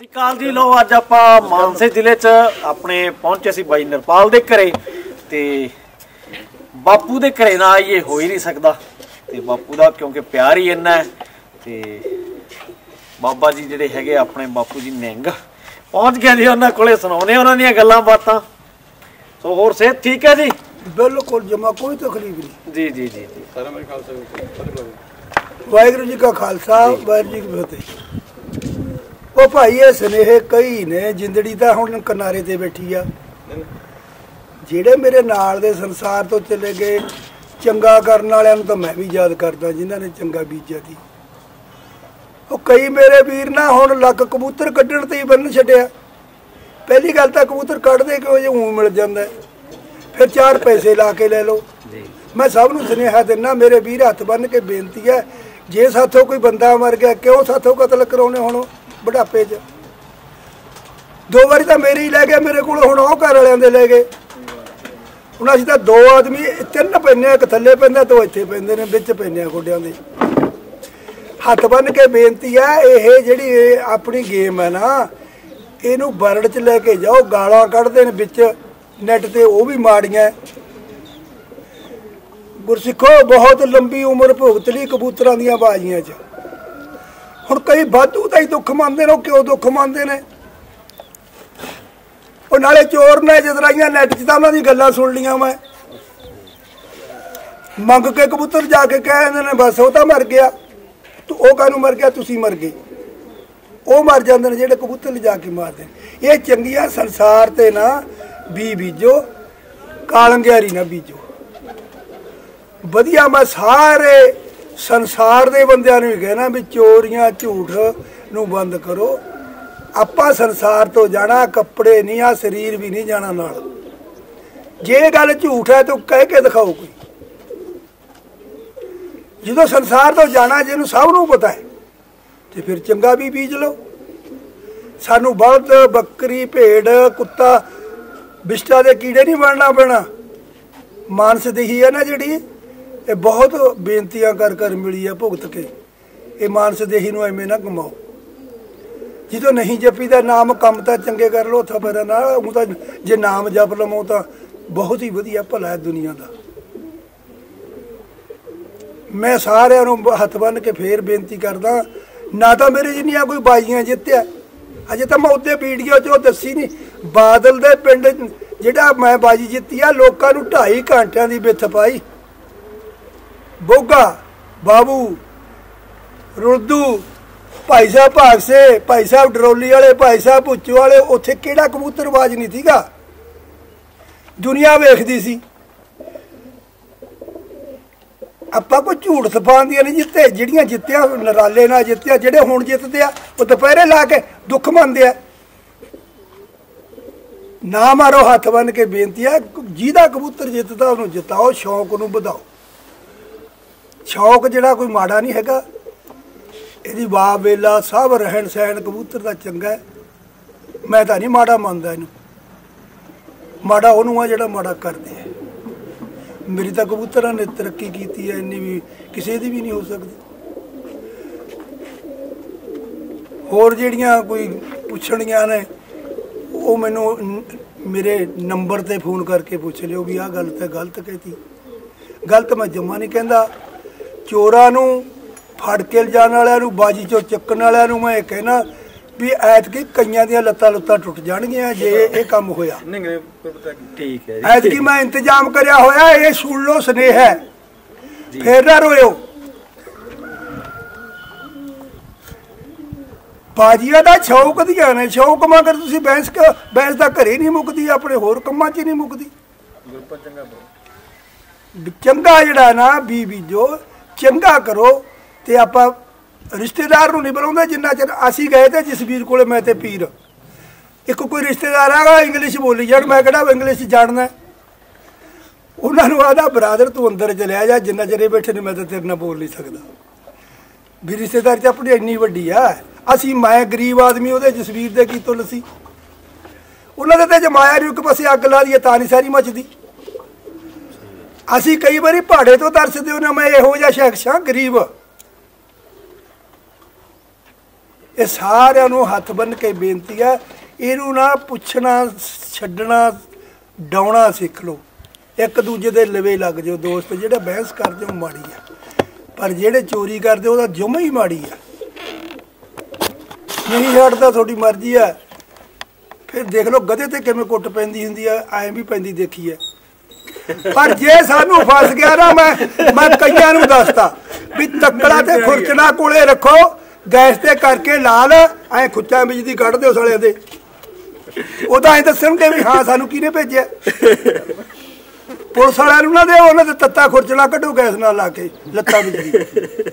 ਸਤਿ ਸ਼੍ਰੀ ਅਕਾਲ ਜੀ। ਲੋ ਅੱਜ ਆਪਾਂ ਮਾਨਸੇ ਜ਼ਿਲ੍ਹੇ 'ਚ ਆਪਣੇ ਪਹੁੰਚੇ ਸੀ ਬਾਈ ਨਿਰਪਾਲ ਦੇ ਘਰੇ ਤੇ ਬਾਪੂ ਦੇ ਘਰੇ ਨਾ ਆਈਏ ਹੋ ਹੀ ਨਹੀਂ ਸਕਦਾ ਤੇ ਬਾਪੂ ਦਾ ਕਿਉਂਕਿ ਪਿਆਰ ਹੀ ਇੰਨਾ ਹੈ ਤੇ ਬਾਬਾ ਜੀ ਜਿਹੜੇ ਹੈਗੇ ਆਪਣੇ ਬਾਪੂ ਜੀ ਨਿੰਗ ਪਹੁੰਚ ਗਏ ਜੀ। ਉਹਨਾਂ ਕੋਲੇ ਸੁਣਾਉਣੇ ਉਹਨਾਂ ਦੀਆਂ ਗੱਲਾਂ ਬਾਤਾਂ। ਸੋ ਹੋਰ ਸਿਹਤ ਠੀਕ ਹੈ ਜੀ? बिल्कुल जमा कोई तकलीफ नहीं जी जी जी जी। वाहिगुरू जी का खालसा वाहिगुरू जी की फतेह। वो भाई ये स्नेह कई ने जिंदड़ी तो हुण किनारे ते बैठी आ जेड़े मेरे नाल दे संसार तो चले गए चंगा करन वालियां नूं तां मैं भी याद करदा जिन्हां ने चंगा बीजा दी। वो कई मेरे वीर ना हुण लक कबूतर कड्ढण ते ही बन्न छड्डिया। पहली गल तां कबूतर कड्ढदे क्यों जे ऊं मिल जांदा फिर चार पैसे ला के ले लो। मैं सब नूं सुनेहा दिना मेरे वीर हथ बन के बेनती है जे साथों कोई बंदा मर गया क्यों साथों कतल कराने हुण बुढ़ापे च। दो बारी तो मेरे ही लै गया मेरे को हुण ओह घर वालियां दे लै गए। हुण असीं तां दो आदमी तिन्न पैंदे एक थल्ले पैंदा दो इत्थे पैंदे ने विच पैंदे गोड्यां दे। हथ बन के बेनती है ये जिहड़ी अपनी गेम है ना इहनूं वर्ल्ड च लैके जाओ। गालां कढदे ने विच नैट ते वो भी माड़ियां। गुरसिखो बहुत लंबी उम्र भुगत ली कबूतरां दीयां बाजियां च। हुण कई वाधू तां ही दुख मंनदे ने। क्यों दुख मंनदे ने? ਉਹ ਨਾਲੇ ਚੋਰ ਨੇ ਜਦਰਾਈਆਂ ਨੈਟ 'ਚ ਤਾਂ ਉਹਨਾਂ ਦੀ ਗੱਲਾਂ ਸੁਣ ਲੀਆਂ। ਮੈਂ ਮੰਗ ਕੇ ਕਬੂਤਰ ਜਾ ਕੇ ਕਹਿ ਦਿੰਦੇ ਨੇ ਬਸ ਉਹ ਤਾਂ ਮਰ ਗਿਆ। ਤੂੰ ਉਹ ਕਾਹਨੂੰ ਮਰ ਗਿਆ? ਤੁਸੀਂ ਮਰ ਗਏ। ਉਹ ਮਰ ਜਾਂਦੇ ਨੇ ਜਿਹੜੇ ਕਬੂਤਰ ਲਿਜਾ ਕੇ ਮਾਰਦੇ ਨੇ। ਇਹ ਚੰਗੀਆਂ ਸੰਸਾਰ ਤੇ ਨਾ बीजो कालंगियारी ना बीजो वधिया। मैं सारे संसार के बंदियां नूं कहना भी चोरियां झूठ नूं बंद करो। आपां संसार तो जाना कपड़े नहीं आ शरीर भी नहीं जाना नाल। जे गल झूठ है तो कह के दिखाओ कोई। जो संसार तो जाना जिन्हों सब नूं पता है तो फिर चंगा भी बीज लो। सानू बलद बकरी भेड़ कुत्ता बिस्टा के कीड़े नहीं बनना पैना। मानस देही है ना जिहड़ी ये बहुत बेनतियां कर कर मिली है भुगत के। ये मानस देही नूं एवें ना कमाओ। जो नहीं जपीदा नाम कम तो चंगे कर लो हत्थां पैरां नाल। ऊं तां जे नाम जप लवो तो बहुत ही वधिया भला है दुनिया का। मैं सारिआं नूं हत्थ बन के फिर बेनती करदा ना तो मेरे जिन्नियां कोई बाजियां जित्तिया अजे तो मैं उत्ते वीडियो चो दसी नहीं। बादल दे पिंड जिहड़ा मैं बाजी जित्ती आ लोकां नूं 2.5 घंटिਆਂ ਦੀ बिथ पाई। बोगा बाबू रुलदू भाई साहब भागसे भाई साहब डरोली वाले भाई साहब भुच्चो वाले उत्थे किहड़ा कबूतरबाज नहीं सीगा। दुनिया वेखदी सी। ਆਪਾਂ कोई झूठ सफांदियां नहीं जित्ते। जिहड़ियां जित्तियां नराले ना जित्तियां जिहड़े हुण जितदे आ वो दुपहरे ला के दुख मनदे आ। ना मारो हथ बन के बेनती है जिहदा कबूतर जितदा उहनूं जिताओ शौक नूं वधाओ। शौक जिहड़ा कोई माड़ा नहीं हैगा। इहदी वाह वेला सब रहन सहन कबूतर दा चंगा है। मैं तां नहीं माड़ा मनदा इहनूं। माड़ा उहनूं आ जिहड़ा माड़ा करदे है। मेरी तो कबूतरां ने तरक्की की है इन्नी भी किसी दी भी नहीं हो सकती। होर जिहड़ियां कोई पुछणियां ने वो मैनू मेरे नंबर ते फोन करके पूछ लियो भी आह गल ते गलत कहती। गलत मैं जम्मा नहीं कहंदा। चोरां नूं फड़ के लिजाण वालिआं नूं बाजी चों चुक्कण वालिआं नूं मैं कहना भी ऐतकी कईयां दियां लत्तां लुत्तां टुट जाणगीआं जे ये काम होया। ठीक है ऐतकी मैं इंतजाम करिया होया। ये सुन लो स्नेह है फिर ना रोयो। बाजियां दा शौक दियां ने। शौक मगर तुसीं बहस दा घरे नहीं मुकदी अपने होर कम्मां च नहीं मुकदी। चंगा जिहड़ा ना बीजो चंगा करो ते आपां रिश्तेदार नहीं बुलाते। जिन्ना चर असी गए थे जसवीर को मैं ते पीर एक कोई रिश्तेदार आगा इंग्लिश बोली जान मैं कहना इंग्लिश जानना। उन्होंने आदा बरादर तू अंदर चलिया जा जिन्ना चर बैठे नहीं मैं तो तेरे नाल बोल नहीं सकता। भी रिश्तेदारी तो अपनी इन्नी वड्डी है। असी मैं गरीब आदमी वो जसवीर दे की तुल सी। उन्होंने तो जमाया नहीं एक पासे अग ला दी तां नहीं सारी मचदी। असी कई बारी भाड़े तो तरसदे होने मैं इहो जिहा शख्स हाँ गरीब ਇਹ ਸਾਰਿਆਂ ਨੂੰ ਹੱਥ ਬੰਨ੍ਹ ਕੇ ਬੇਨਤੀ ਹੈ, ਇਹਨੂੰ ਨਾ ਪੁੱਛਣਾ ਛੱਡਣਾ ਡਾਉਣਾ ਸਿੱਖ ਲਓ। ਇੱਕ ਦੂਜੇ ਦੇ ਲਵੇ ਲੱਗ ਜਾਓ ਦੋਸਤ। ਜਿਹੜੇ ਬਹਿਸ ਕਰਦੇ ਉਹ ਮਾੜੀ ਆ, ਪਰ ਜਿਹੜੇ ਚੋਰੀ ਕਰਦੇ ਉਹਦਾ ਜੁਮਾ ਹੀ ਮਾੜੀ ਆ। ਨਹੀਂ ਛੱਡਦਾ, ਤੁਹਾਡੀ ਮਰਜ਼ੀ ਆ। ਫਿਰ ਦੇਖ ਲਓ ਗਧੇ ਤੇ ਕਿਵੇਂ ਕੁੱਟ ਪੈਂਦੀ ਹੁੰਦੀ ਆ, ਐਂ ਵੀ ਪੈਂਦੀ ਦੇਖੀ ਹੈ। ਪਰ ਜੇ ਸਾਨੂੰ ਫਸ ਗਿਆ ਨਾ, ਮੈਂ ਕਈਆਂ ਨੂੰ ਦੱਸਦਾ ਵੀ ਤੱਕੜਾ ਤੇ ਖੁਰਚਣਾ ਕੋਲੇ ਰੱਖੋ, ਗੈਸ ਤੇ ਕਰਕੇ ਲਾਲ ਐ ਖੁੱਚਾਂ ਵਿੱਚ ਦੀ ਕੱਢ ਦਿਓ ਸਾਲਿਆਂ ਦੇ। ਉਹਦਾ ਐਂ ਦੱਸਣਗੇ ਵੀ ਹਾਂ ਸਾਨੂੰ ਕਿਹਨੇ ਭੇਜਿਆ। ਪੁਲਿਸ ਵਾਲਿਆਂ ਨੂੰ ਨਾ ਦਿਓ, ਉਹਨਾਂ ਦੇ ਤੱਤਾ ਖੁਰਚਣਾ ਕੱਢੋ ਗੈਸ ਨਾਲ ਲਾ ਕੇ ਲੱਤਾਂ ਵਿੱਚ ਦੀ।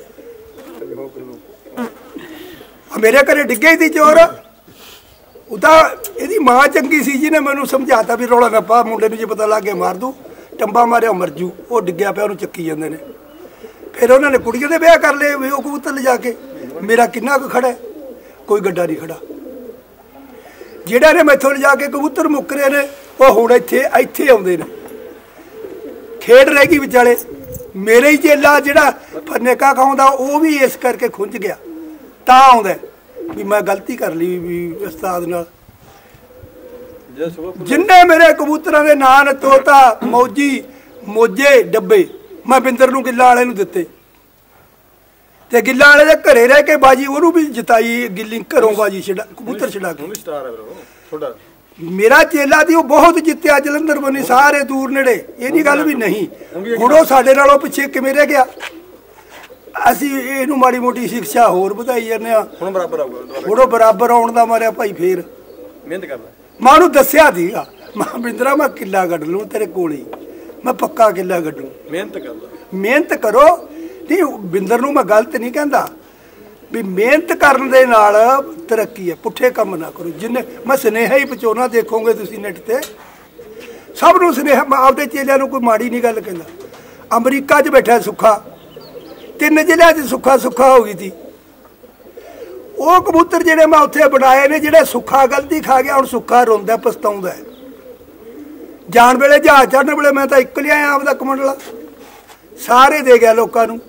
ਮੇਰੇ ਘਰੇ ਡਿੱਗੇ ਸੀ ਚੋਰ। ਉਹਦਾ ਇਹਦੀ ਮਾਂ ਚੰਗੀ ਸੀ ਜਿਹਨੇ ਮੈਨੂੰ ਸਮਝਾਤਾ ਵੀ ਰੌਲਾ ਨਾ ਪਾ, ਮੁੰਡੇ ਨੂੰ ਜੇ ਪਤਾ ਲੱਗ ਗਿਆ ਮਾਰ ਦੂ। ਟੰਬਾ ਮਾਰਿਆ ਮਰ ਜੂ। ਉਹ ਡਿੱਗਿਆ ਪਿਆ, ਉਹਨੂੰ ਚੱਕੀ ਜਾਂਦੇ ਨੇ। ਫਿਰ ਉਹਨਾਂ ਨੇ ਕੁੜੀਆਂ ਦੇ ਵਿਆਹ ਕਰ ਲਏ ਵੀ ਉਹ ਕਬੂਤਰ ਲਿਜਾ ਕੇ। ਮੇਰਾ ਕਿੰਨਾ ਕੁ ਖੜਾ, ਕੋਈ ਗੱਡਾ ਨਹੀਂ ਖੜਾ। ਜਿਹੜਾ ਨੇ ਮੈਥੋਂ ਲਿਜਾ ਕੇ ਕਬੂਤਰ ਮੁੱਕਰੇ ਨੇ ਉਹ ਹੁਣ ਇੱਥੇ ਆਉਂਦੇ ਨੇ। ਖੇਡ ਰਹਿ ਗਈ ਵਿਚਾਲੇ। ਮੇਰੇ ਹੀ ਚੇਲਾ ਜਿਹੜਾ ਫਰਨੇਕਾ ਖਾਉਂਦਾ ਉਹ ਵੀ ਇਸ ਕਰਕੇ ਖੁੰਝ ਗਿਆ, ਤਾਂ ਆਉਂਦਾ ਵੀ ਮੈਂ ਗਲਤੀ ਕਰ ਲਈ ਵੀ ਉਸਤਾਦ ਨਾਲ। ਜਿੰਨੇ ਮੇਰੇ ਕਬੂਤਰਾਂ ਦੇ ਨਾਂ ਨੇ ਤੋਤਾ, ਮੌਜੀ, ਮੋਜੇ, ਡੱਬੇ, ਮੈਂ ਬਿੰਦਰ ਨੂੰ ਗਿੱਲਾ ਵਾਲੇ ਨੂੰ ਦਿੱਤੇ। ਤੇ ਗਿੱਲਾ ਵਾਲੇ ਦੇ ਘਰੇ ਰਹਿ ਕੇ ਬਾਜੀ ਉਹਨੂੰ ਵੀ ਜਿਤਾਈ। ਗਿੱਲੀ ਘਰੋਂ ਬਾਜੀ ਕਬੂਤਰ ਛਡਾ ਕੇ। ਮੇਰਾ ਚੇਲਾ ਦੀ ਉਹ ਬਹੁਤ ਜਿੱਤਿਆ ਜਲੰਧਰ ਬਣੀ, ਸਾਰੇ ਦੂਰ ਨੇੜੇ। ਇਹ ਨਹੀਂ ਗੱਲ ਵੀ ਨਹੀਂ। ਹੁਣ ਉਹ ਸਾਡੇ ਨਾਲੋਂ ਪਿੱਛੇ ਕਿਵੇਂ ਰਹਿ ਗਿਆ। ਅਸੀਂ ਇਹਨੂੰ ਮਾੜੀ ਮੋਟੀ ਸਿੱਖਿਆ ਹੋਰ ਵਧਾਈ ਜਾਂਦੇ ਆ। ਹੁਣ ਉਹ ਬਰਾਬਰ ਆਉਣ ਦਾ ਮਾਰਿਆ ਭਾਈ। ਫੇਰ ਮਿਹਨਤ ਕਰਦਾ। ਮੈਂ ਉਹਨੂੰ ਦੱਸਿਆ ਸੀਗਾ, ਮੈਂ ਬਿੰਦਰਾ ਮੈਂ ਕਿੱਲਾ ਕੱਢ ਲੂੰ ਤੇਰੇ ਕੋਲ ਹੀ, ਮੈਂ ਪੱਕਾ ਕਿੱਲਾ ਕੱਢੂ। ਮਿਹਨਤ ਕਰੋ। ਨਹੀਂ, ਬਿੰਦਰ ਨੂੰ ਮੈਂ ਗਲਤ ਨਹੀਂ ਕਹਿੰਦਾ ਵੀ ਮਿਹਨਤ ਕਰਨ ਦੇ ਨਾਲ ਤਰੱਕੀ ਹੈ। ਪੁੱਠੇ ਕੰਮ ਨਾ ਕਰੋ। ਜਿੰਨੇ ਮੈਂ ਸੁਨੇਹਾ ਹੀ ਪਹੁੰਚਾਉਣਾ, ਦੇਖੋਗੇ ਤੁਸੀਂ ਨੈਟ ਤੇ ਸਭ ਨੂੰ ਸੁਨੇਹਾ। ਮੈਂ ਆਪਦੇ ਚੇਲਿਆਂ ਨੂੰ ਕੋਈ ਮਾੜੀ ਨਹੀਂ ਗੱਲ ਕਹਿੰਦਾ। ਅਮਰੀਕਾ 'ਚ ਬੈਠਾ ਸੁੱਖਾ, 3 ਜ਼ਿਲ੍ਹਿਆਂ 'ਚ ਸੁੱਖਾ ਹੋ ਗਈ ਸੀ। ਉਹ ਕਬੂਤਰ ਜਿਹੜੇ ਮੈਂ ਉੱਥੇ ਬਣਾਏ ਨੇ, ਜਿਹੜੇ ਸੁੱਖਾ ਗਲਤੀ ਖਾ ਗਿਆ, ਹੁਣ ਸੁੱਖਾ ਰੋਂਦਾ ਪਛਤਾਉਂਦਾ। ਜਾਣ ਵੇਲੇ ਜਹਾਜ਼ ਚੜ੍ਹਨ ਵੇਲੇ ਮੈਂ ਤਾਂ ਇੱਕ ਲਿਆਇਆ ਆਪਦਾ ਕਮੰਡਲਾ, ਸਾਰੇ ਦੇ ਗਿਆ ਲੋਕਾਂ ਨੂੰ।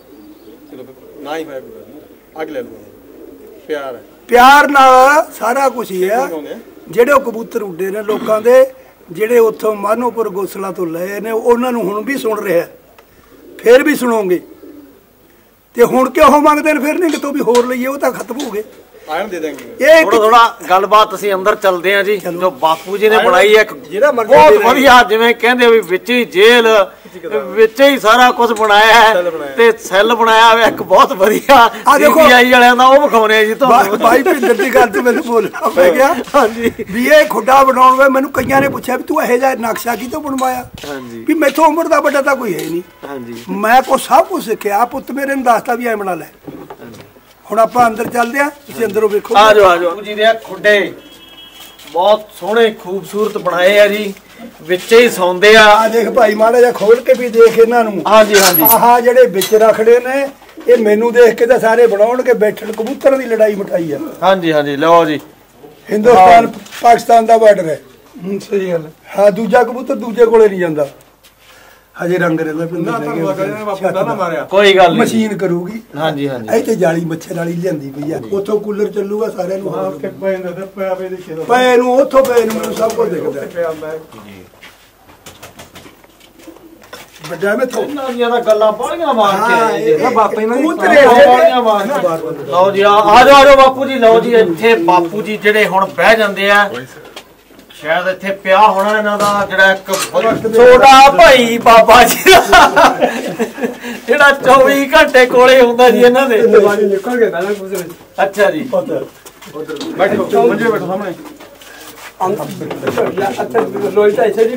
ਪਿਆਰ ਨਾਲ ਸਾਰਾ ਕੁਝ ਹੀ ਹੈ। ਜਿਹੜੇ ਉਹ ਕਬੂਤਰ ਉੱਡੇ ਨੇ ਲੋਕਾਂ ਦੇ, ਜਿਹੜੇ ਉੱਥੋਂ ਮਾਨੋਪੁਰ ਗੋਸਲਾ ਤੋਂ ਲਏ ਨੇ, ਉਹਨਾਂ ਨੂੰ ਹੁਣ ਵੀ ਸੁਣ ਰਿਹਾ, ਫਿਰ ਵੀ ਸੁਣੋਗੇ। ਤੇ ਹੁਣ ਕਿਉਂ ਮੰਗਦੇ ਨੇ ਫਿਰ ਨਹੀਂ ਕਿਤੋਂ ਵੀ ਹੋਰ ਲਈਏ, ਉਹ ਤਾਂ ਖਤਮ ਹੋ ਗਏ। ਥੋੜਾ ਗੱਲਬਾਤ ਅਸੀਂ ਅੰਦਰ ਚੱਲਦੇ ਆ ਜੀ। ਜੋ ਬਾਪੂ ਜੀ ਨੇ ਬਣਾਈ ਹੈ ਬਹੁਤ ਵਧੀਆ, ਜਿਵੇਂ ਕਹਿੰਦੇ ਵੀ ਵਿੱਚ ਹੀ ਜੇਲ੍ਹ, ਵਿੱਚ ਹੀ ਸਾਰਾ ਕੁਝ ਬਣਾਇਆ ਹੈ ਤੇ ਸੈੱਲ ਬਣਾਇਆ ਹੋਇਆ ਇੱਕ ਬਹੁਤ ਵਧੀਆ ਸੀਬੀਆਈ ਵਾਲਿਆਂ ਦਾ, ਉਹ ਵਿਖਾਉਣੇ ਜੀ ਤੁਹਾਨੂੰ। ਭਾਈ ਭਿੰਦਰ ਦੀ ਗੱਲ ਤੇ ਮੈਨੂੰ ਬੋਲਣਾ ਪੈ ਗਿਆ। ਹਾਂਜੀ, ਵੀ ਇਹ ਖੁੱਡਾ ਬਣਾਉਣ ਵੇ ਮੈਨੂੰ ਕਈਆਂ ਨੇ ਪੁੱਛਿਆ ਵੀ ਤੂੰ ਇਹੋ ਜਿਹਾ ਨਕਸ਼ਾ ਕਿਤੋਂ ਬਣਵਾਇਆ। ਵੀ ਮੈਥੋਂ ਉਮਰ ਦਾ ਵੱਡਾ ਤਾਂ ਕੋਈ ਹੈ ਨਹੀਂ। ਮੈਂ ਕੋ ਸਭ ਕੁਝ ਸਿੱਖਿਆ। ਪੁੱਤ ਮੇਰੇ ਨੂੰ ਦੱਸਤਾ ਵੀ ਐ ਬਣਾ ਲੈ। ਹੁਣ ਆਪਾਂ ਅੰਦਰ ਚੱਲਦੇ ਆ, ਤੁਸੀਂ ਅੰਦਰੋਂ ਵੇਖੋ। ਆ ਜਾਓ ਜੀ। ਦੇ ਖੁੱਡੇ ਬਹੁਤ ਸੋਹਣੇ ਖੂਬਸੂਰਤ ਬਣਾਏ ਆ ਜੀ, ਵਿੱਚ ਹੀ ਸੌਂਦੇ ਆ। ਆ ਦੇਖ ਭਾਈ, ਮਾੜਾ ਜਿਹਾ ਖੋਲ ਕੇ ਵੀ ਦੇਖ ਇਹਨਾਂ ਨੂੰ। ਹਾਂਜੀ। ਆਹ ਜਿਹੜੇ ਵਿੱਚ ਰੱਖੜੇ ਨੇ, ਇਹ ਮੈਨੂੰ ਦੇਖ ਕੇ ਤਾਂ ਸਾਰੇ ਬਣਾਉਣਗੇ ਬੈਠਣ। ਕਬੂਤਰਾਂ ਦੀ ਲੜਾਈ ਮਠਾਈ ਆ। ਹਾਂਜੀ ਲਓ ਜੀ। ਹਿੰਦੁਸਤਾਨ ਪਾਕਿਸਤਾਨ ਦਾ ਬਾਰਡਰ ਹੈ। ਸਹੀ ਗੱਲ। ਹਾਂ, ਦੂਜਾ ਕਬੂਤਰ ਦੂਜੇ ਕੋਲੇ ਨਹੀਂ ਜਾਂਦਾ। ਹਜੇ ਰੰਗ ਰਹਿੰਦਾ ਕੋਈ ਗੱਲ ਨਹੀਂ, ਮਸ਼ੀਨ ਕਰੂਗੀ। ਹਾਂਜੀ ਇੱਥੇ ਜਾਲੀ ਮੱਛਰ ਵਾਲੀ ਲਿਆਂਦੀ ਪਈ ਆ। ਉੱਥੋਂ ਕੂਲਰ ਚੱਲੂਗਾ ਸਾਰਿਆਂ ਨੂੰ। ਪਏ ਨੂੰ ਉੱਥੋਂ ਪਏ ਨੂੰ ਮੈਨੂੰ ਸਭ ਕੁਝ ਦਿਖਦਾ। ਵੱਡਾ ਮੈਂ ਤੋਂ ਇਹਨਾਂ ਦੀਆਂ ਤਾਂ ਗੱਲਾਂ ਬਾਲੀਆਂ ਮਾਰ ਕੇ ਬਾਪੂ ਇਹਨਾਂ ਦੀ ਬਾਲੀਆਂ ਮਾਰ ਕੇ। ਲਓ ਜੀ, ਆ ਜਾਓ ਬਾਪੂ ਜੀ। ਲਓ ਜੀ, ਇੱਥੇ ਬਾਪੂ ਜੀ ਜਿਹੜੇ ਹੁਣ ਬਹਿ ਜਾਂਦੇ ਆ। ਸ਼ਾਇਦ ਇੱਥੇ ਪਿਆ ਹੋਣਾ ਇਹਨਾਂ ਦਾ ਜਿਹੜਾ ਇੱਕ ਛੋਟਾ ਭਾਈ ਬਾਬਾ ਜੀ ਜਿਹੜਾ 24 ਘੰਟੇ ਕੋਲੇ ਹੁੰਦਾ ਜੀ ਇਹਨਾਂ ਦੇ। ਅੱਛਾ ਜੀ, ਬੈਠੋ ਮੰਜੇ ਬੈਠੋ ਸਾਹਮਣੇ। ਲੋਈ